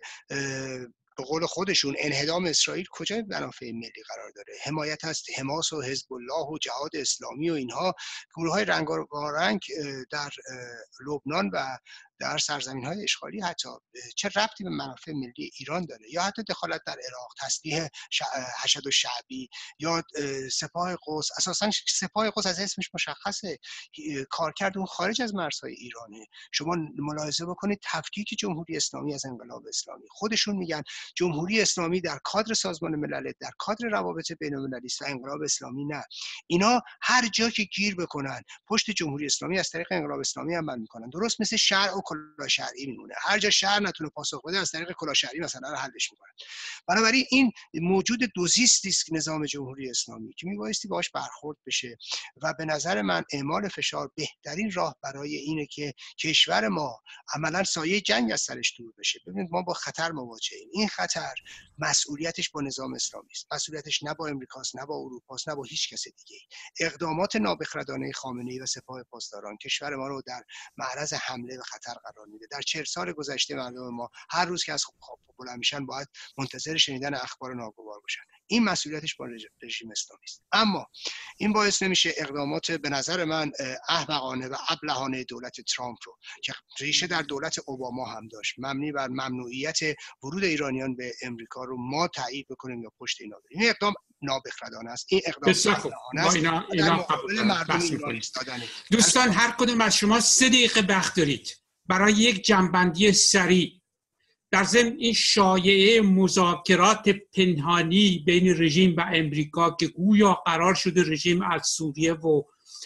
به قول خودشون انهدام اسرائیل کجای منافع ملی قرار داره؟ حمایت از حماس و حزب الله و جهاد اسلامی و اینها گروه‌های رنگارنگ در لبنان و در سرزمین‌های اشغالی حتی چه ربطی به منافع ملی ایران داره؟ یا حتی دخالت در عراق، تسلیح حشد الشعبی یا سپاه قدس. اساساً سپاه قدس از اسمش مشخصه کارکرد اون خارج از مرزهای ایرانه. شما ملاحظه بکنید تفکیک جمهوری اسلامی از انقلاب اسلامی. خودشون میگن جمهوری اسلامی در کادر سازمان ملل، در کادر روابط بین‌المللی است و انقلاب اسلامی نه. اینا هر جا که گیر بکنن پشت جمهوری اسلامی از طریق انقلاب اسلامی عمل میکنن. درست مثل شرع و کلاه شرعی میمونه، هر جا شرع نتونه پاسخ بده از طریق کلاه شرعی مثلا رو حلش میکنن. بنابراین این موجود دوزیستی است نظام جمهوری اسلامی که میبایستی باهاش برخورد بشه و به نظر من اعمال فشار بهترین راه برای اینه که کشور ما عملا سایه جنگ از سرش دور بشه. ببینید ما با خطر مواجهیم. این خطر مسئولیتش با نظام اسلامی است، مسئولیتش نه با امریکاست، نه با اروپاست، نه با هیچ کس دیگه. اقدامات نابخردانه خامنه‌ای و سپاه پاسداران کشور ما رو در معرض حمله و خطر قرار میده. در چهل سال گذشته مردم ما هر روز که از خواب بلند میشن باید منتظر شنیدن اخبار ناگوار باشن. این مسئولیتش با رژیم اسلامی است. اما این باعث نمیشه اقدامات به نظر من احمقانه و ابلهانه دولت ترامپ رو که ریشه در دولت اوباما هم داشت، مبنی بر ممنوعیت ورود ایرانیان به امریکا رو ما تایید بکنیم یا پشت اینا بریم. این اقدام نابخردانه است. این اقدام ما اینا اینا قبول مردم ایرانی. دوستان هر کدوم از شما سه دقیقه وقت دارید برای یک جنبندی سریع. در ضمن این شایعه مذاکرات پنهانی بین رژیم و امریکا که گویا قرار شده رژیم از سوریه و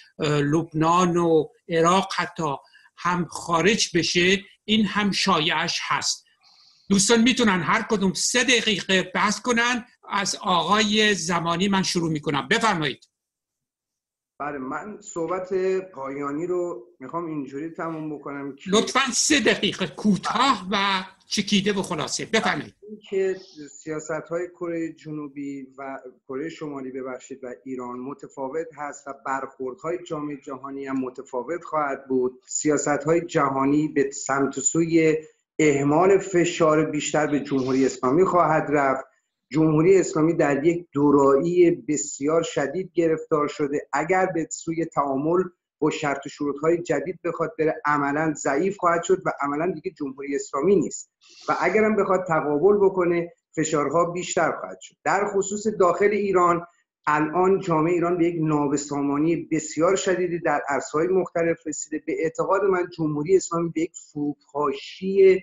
لبنان و عراق حتی هم خارج بشه، این هم شایعش هست. دوستان میتونن هر کدوم سه دقیقه بحث کنن. از آقای زمانی من شروع میکنم، بفرمایید. بله، من صحبت پایانی رو میخوام اینجوری تموم بکنم که لطفاً سه دقیقه کوتاه و چکیده و خلاصه بفرمایید. که سیاست‌های کره جنوبی و کره شمالی ببخشید و ایران متفاوت هست و برخوردهای جامعه جهانی هم متفاوت خواهد بود. سیاست‌های جهانی به سمت و سوی اهمال فشار بیشتر به جمهوری اسلامی خواهد رفت. جمهوری اسلامی در یک دورایی بسیار شدید گرفتار شده. اگر به سوی تعامل با شرط و شروط‌های جدید بخواد بره، عملاً ضعیف خواهد شد و عملاً دیگه جمهوری اسلامی نیست و اگرم بخواد تقابل بکنه فشارها بیشتر خواهد شد. در خصوص داخل ایران، الان جامعه ایران به یک نابسامانی بسیار شدیدی در عرصه‌های مختلف رسیده. به اعتقاد من جمهوری اسلامی به یک فروپاشی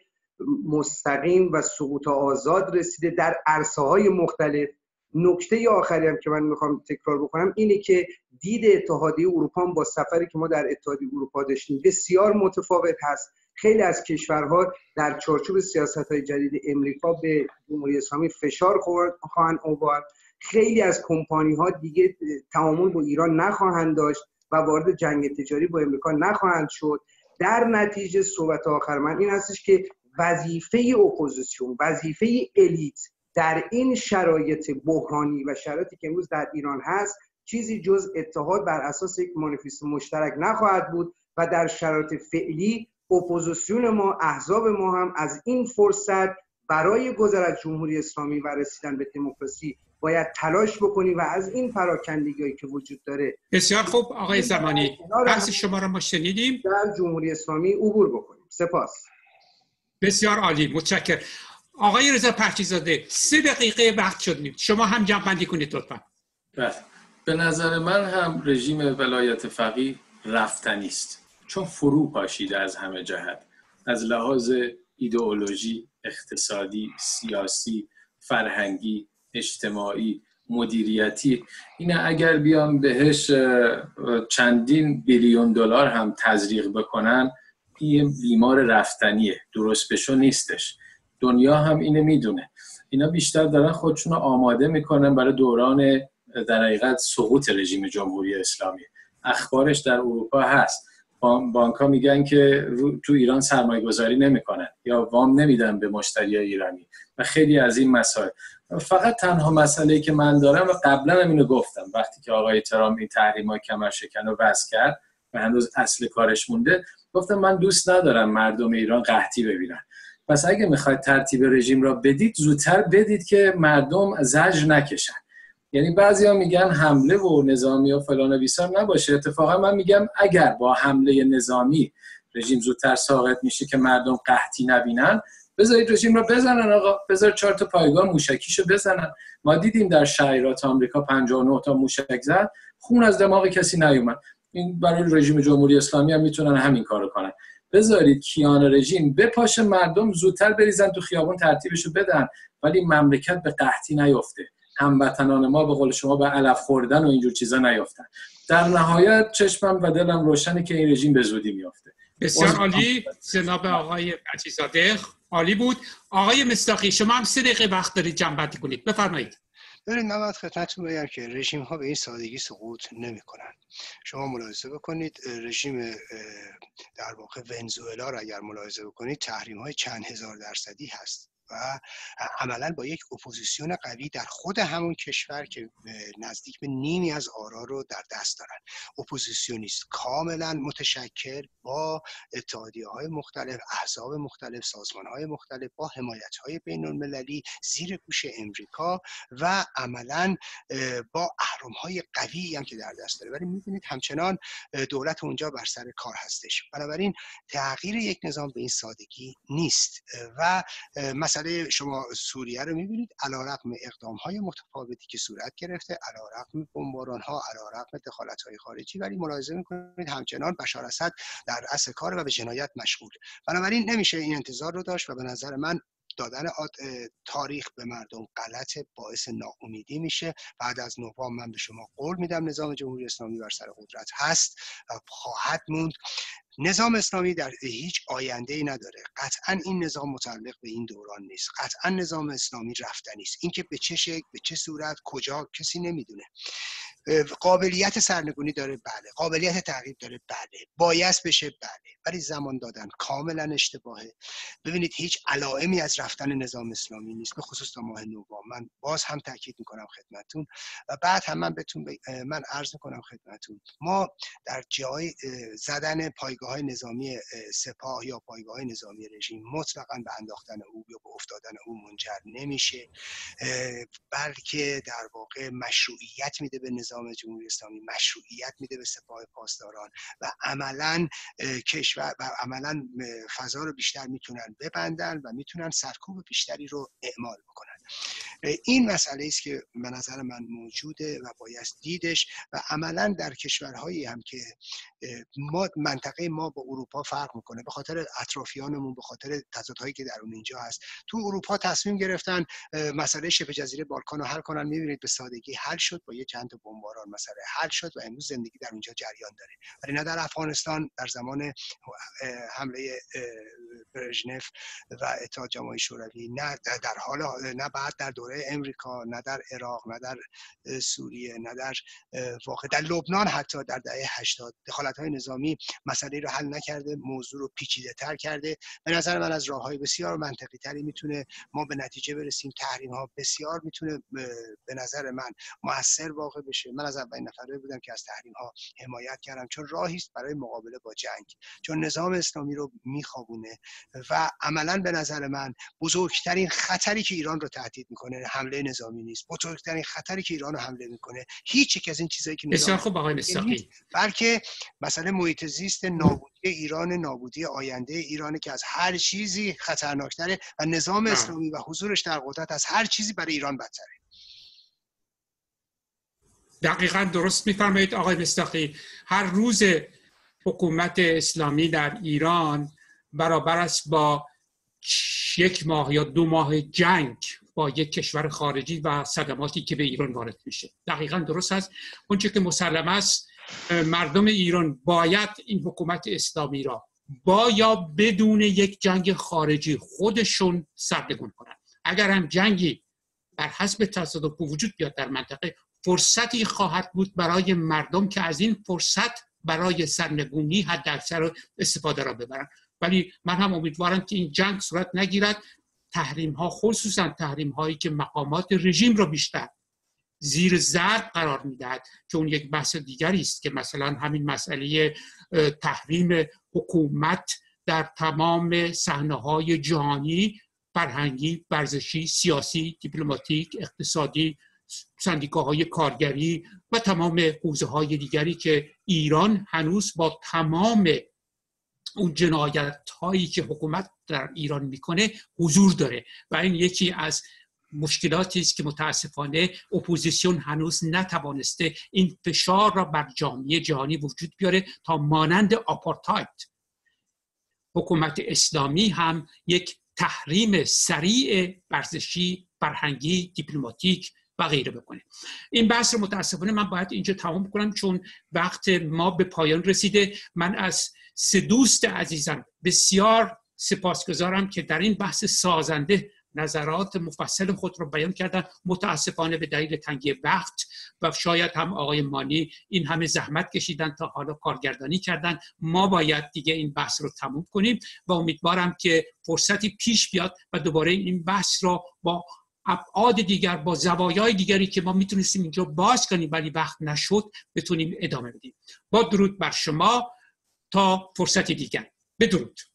مستقیم و سقوط آزاد رسیده در عرصه‌های مختلف. نکته آخری هم که من میخوام تکرار بکنم اینه که دید اتحادیه اروپا با سفری که ما در اتحادیه اروپا داشتیم بسیار متفاوت هست. خیلی از کشورها در چارچوب سیاست‌های جدید امریکا به جمهوری اسلامی فشار خواهند آورد. خیلی از کمپانی‌ها دیگه تعامل با ایران نخواهند داشت و وارد جنگ تجاری با امریکا نخواهند شد. در نتیجه صحبت آخر من این هستش که وظیفه اپوزیسیون، وظیفه الیت در این شرایط بحرانی و شرایطی که امروز در ایران هست چیزی جز اتحاد بر اساس یک مانیفست مشترک نخواهد بود و در شرایط فعلی اپوزیسیون ما، احزاب ما هم از این فرصت برای گذر از جمهوری اسلامی و رسیدن به دموکراسی باید تلاش بکنیم و از این پراکندگی‌هایی که وجود داره. بسیار خوب آقای زمانی، بحث شما را ما شنیدیم. در جمهوری اسلامی عبور بکنیم. سپاس. بسیار عالی، متشکرم. آقای رضا پهچیزاده، سه دقیقه وقت شد، شما هم جمع‌بندی کنید لطفاً. بله، به نظر من هم رژیم ولایت فقیه رفتنی است، چون فرو پاشیده از همه جهت، از لحاظ ایدئولوژی، اقتصادی، سیاسی، فرهنگی، اجتماعی، مدیریتی. اینه اگر بیان بهش چندین بیلیون دلار هم تزریق بکنن، این بیمار رفتنیه، درست بشو نیستش. دنیا هم اینه میدونه. اینا بیشتر دارن خودشون رو آماده میکنن برای دوران در حقیقت سقوط رژیم جمهوری اسلامی. اخبارش در اروپا هست. بانک ها میگن که تو ایران سرمایه گذاری نمیکنن یا وام نمیدن به مشتری ایرانی و خیلی از این مسائل. فقط تنها مسئله‌ای که من دارم و قبلا هم اینو گفتم، وقتی که آقای ترامپ این تحریم‌های کمرشکن رو وضع کرد و هنوز اصل کارش مونده، گفتم من دوست ندارم مردم ایران قحطی ببینن. پس اگه میخواید ترتیب رژیم را بدید، زودتر بدید که مردم زجر نکشن. یعنی بعضیا میگن حمله و نظامی و فلان و بیسار نباشه. اتفاقا من میگم اگر با حمله نظامی رژیم زودتر ساقط میشه که مردم قحطی نبینن، بذارید رژیم رو بزنن آقا، بذار چهار تا پایگاه موشکیشو بزنن. ما دیدیم در شهرات آمریکا پنجاه و نه تا موشک زد، خون از دماغ کسی نیومد. این برای رژیم جمهوری اسلامی هم میتونن همین کارو کنن. بذارید کیان رژیم بپاشه، مردم زودتر بریزن تو خیابون ترتیبشو بدن، ولی مملکت به قحطی نیفته، هموطنان ما به قول شما به علف خوردن و اینجور چیزا نیفتن. در نهایت چشمم و دلم روشنه که این رژیم به زودی میافته. بسیار عالی جناب آقای پهچیزاده، عالی بود. آقای مصداقی شما هم سه دقیقه وقت دارید جنبندی کنید، بفرمایید. ببینید من باید خدمتتون بگم که رژیم ها به این سادگی سقوط نمی‌کنن. شما ملاحظه بکنید رژیم در واقع ونزوئلا را اگر ملاحظه بکنید تحریم های چند هزار درصدی هست و عملا با یک اپوزیسیون قوی در خود همون کشور که نزدیک به نیمی از آرا رو در دست دارن. اپوزیسیونیست کاملا متشکل با اتحادیه‌های مختلف، احزاب مختلف، سازمان‌های مختلف، با حمایت‌های بین‌المللی زیر گوش امریکا و عملا با اهرم‌های قوی هم که در دست داره. ولی می‌بینید همچنان دولت اونجا بر سر کار هستش. بنابراین تغییر یک نظام به این سادگی نیست و مثلا شما سوریه رو می‌بینید علیرغم اقدام‌های متفاوتی که صورت گرفته، علیرغم بمباران‌ها، علیرغم دخالت‌های خارجی، ولی ملاحظه می‌کنید همچنان بشار اسد در اصل کار و به جنایت مشغول. بنابراین نمیشه این انتظار رو داشت و به نظر من دادن تاریخ به مردم غلط باعث ناامیدی میشه. بعد از نوامبر من به شما قول میدم نظام جمهوری اسلامی بر سر قدرت هست و خواهد موند. نظام اسلامی در هیچ آینده‌ای نداره. قطعاً این نظام متعلق به این دوران نیست. قطعاً نظام اسلامی رفتنی است. اینکه به چه شکل، به چه صورت، کجا کسی نمیدونه. قابلیت سرنگونی داره بله، قابلیت تغییر داره بله، بایست بشه بله، ولی زمان دادن کاملا اشتباهه. ببینید هیچ علائمی از رفتن نظام اسلامی نیست، به خصوص تا ماه نوامبر. من باز هم تاکید میکنم خدمتتون و بعد هم من بهتون ب... من عرض میکنم خدمتتون، ما در جای زدن پایگاه‌های نظامی سپاه یا پایگاه‌های نظامی رژیم مطلقاً به انداختن او یا به افتادن او منجر نمیشه، بلکه در واقع مشروعیت میده به نظام جمهوری اسلامی، مشروعیت میده به سپاه پاسداران و عملاً کشور و عملاً فضا رو بیشتر میتونن ببندن و میتونن سرکوب بیشتری رو اعمال بکنن. این مسئله است که به نظر من موجوده و باید دیدش و عملاً در کشورهایی هم که ما منطقه ما با اروپا فرق میکنه به خاطر اطرافیانمون، به خاطر تضادهایی که در اون اینجا هست. تو اروپا تصمیم گرفتن مسئله شبه جزیره بالکان رو حل کنن، میبینید به سادگی حل شد، با یه چند تا بمباران مسئله حل شد و امروز زندگی در اونجا جریان داره. ولی نه در افغانستان در زمان حمله برژنف و اتحاد جماهیر شوروی، نه در حال نه بعد در دوره امریکا، نه در عراق، نه در سوریه، نه در واقع در لبنان حتی در دهه هشتاد دخالت‌های نظامی مسئله رو حل نکرده، موضوع رو پیچیده‌تر کرده. به نظر من از راه‌های بسیار منطقی‌تری میتونه ما به نتیجه برسیم. تحریم‌ها بسیار میتونه به نظر من مؤثر واقع بشه. من از اولین نفره بودم که از تحریم‌ها حمایت کردم، چون راهی است برای مقابله با جنگ، چون نظام اسلامی رو میخوابونه و عملاً به نظر من بزرگترین خطری که ایران رو تهدید میکنه حمله نظامی نیست. بزرگترین خطری که ایران رو حمله میکنه هیچ یک از این چیزایی که بسیار خوب آقای مصداقی، بلکه مسئله محیط زیست، نابودی ایران، نابودی آینده ایران که از هر چیزی خطرناکتره و نظام آه. اسلامی و حضورش در قدرت از هر چیزی برای ایران بدتره. دقیقاً درست میفرمایید آقای مصداقی. هر روز حکومت اسلامی در ایران برابر است با یک ماه یا دو ماه جنگ با یک کشور خارجی و صدماتی که به ایران وارد میشه. دقیقاً درست است. اونچه که مسلم است، مردم ایران باید این حکومت اسلامی را با یا بدون یک جنگ خارجی خودشون سرنگون کنند. اگر هم جنگی بر حسب تصادف وجود بیاد در منطقه، فرصتی خواهد بود برای مردم که از این فرصت برای سرنگونی حداکثر استفاده را ببرند. ولی من هم امیدوارم که این جنگ صورت نگیرد. تحریم ها، خصوصا تحریم هایی که مقامات رژیم را بیشتر زیر ضرب قرار میدهد، که اون یک بحث دیگری است، که مثلا همین مسئله تحریم حکومت در تمام صحنه‌های جهانی، فرهنگی، ورزشی، سیاسی، دیپلماتیک، اقتصادی، سندیکاهای کارگری و تمام حوزه‌های دیگری که ایران هنوز با تمام اون جنایت هایی که حکومت در ایران میکنه حضور داره و این یکی از مشکلاتی است که متاسفانه اپوزیسیون هنوز نتوانسته این فشار را بر جامعه جهانی وجود بیاره تا مانند آپارتاید حکومت اسلامی هم یک تحریم سریع ورزشی، فرهنگی، دیپلماتیک و غیره بکنه. این بحث رو متاسفانه من باید اینجا تمام کنم چون وقت ما به پایان رسیده. من از سه دوست عزیزم بسیار سپاسگزارم که در این بحث سازنده نظرات مفصل خود رو بیان کردن. متاسفانه به دلیل تنگی وقت و شاید هم آقای مانی این همه زحمت کشیدن تا حالا کارگردانی کردن، ما باید دیگه این بحث رو تموم کنیم و امیدوارم که فرصتی پیش بیاد و دوباره این بحث رو با ابعاد دیگر، با زوایای دیگری که ما میتونستیم اینجا باز کنیم ولی وقت نشد، بتونیم ادامه بدیم. با درود بر شما تا فرصتی دیگر. بدرود.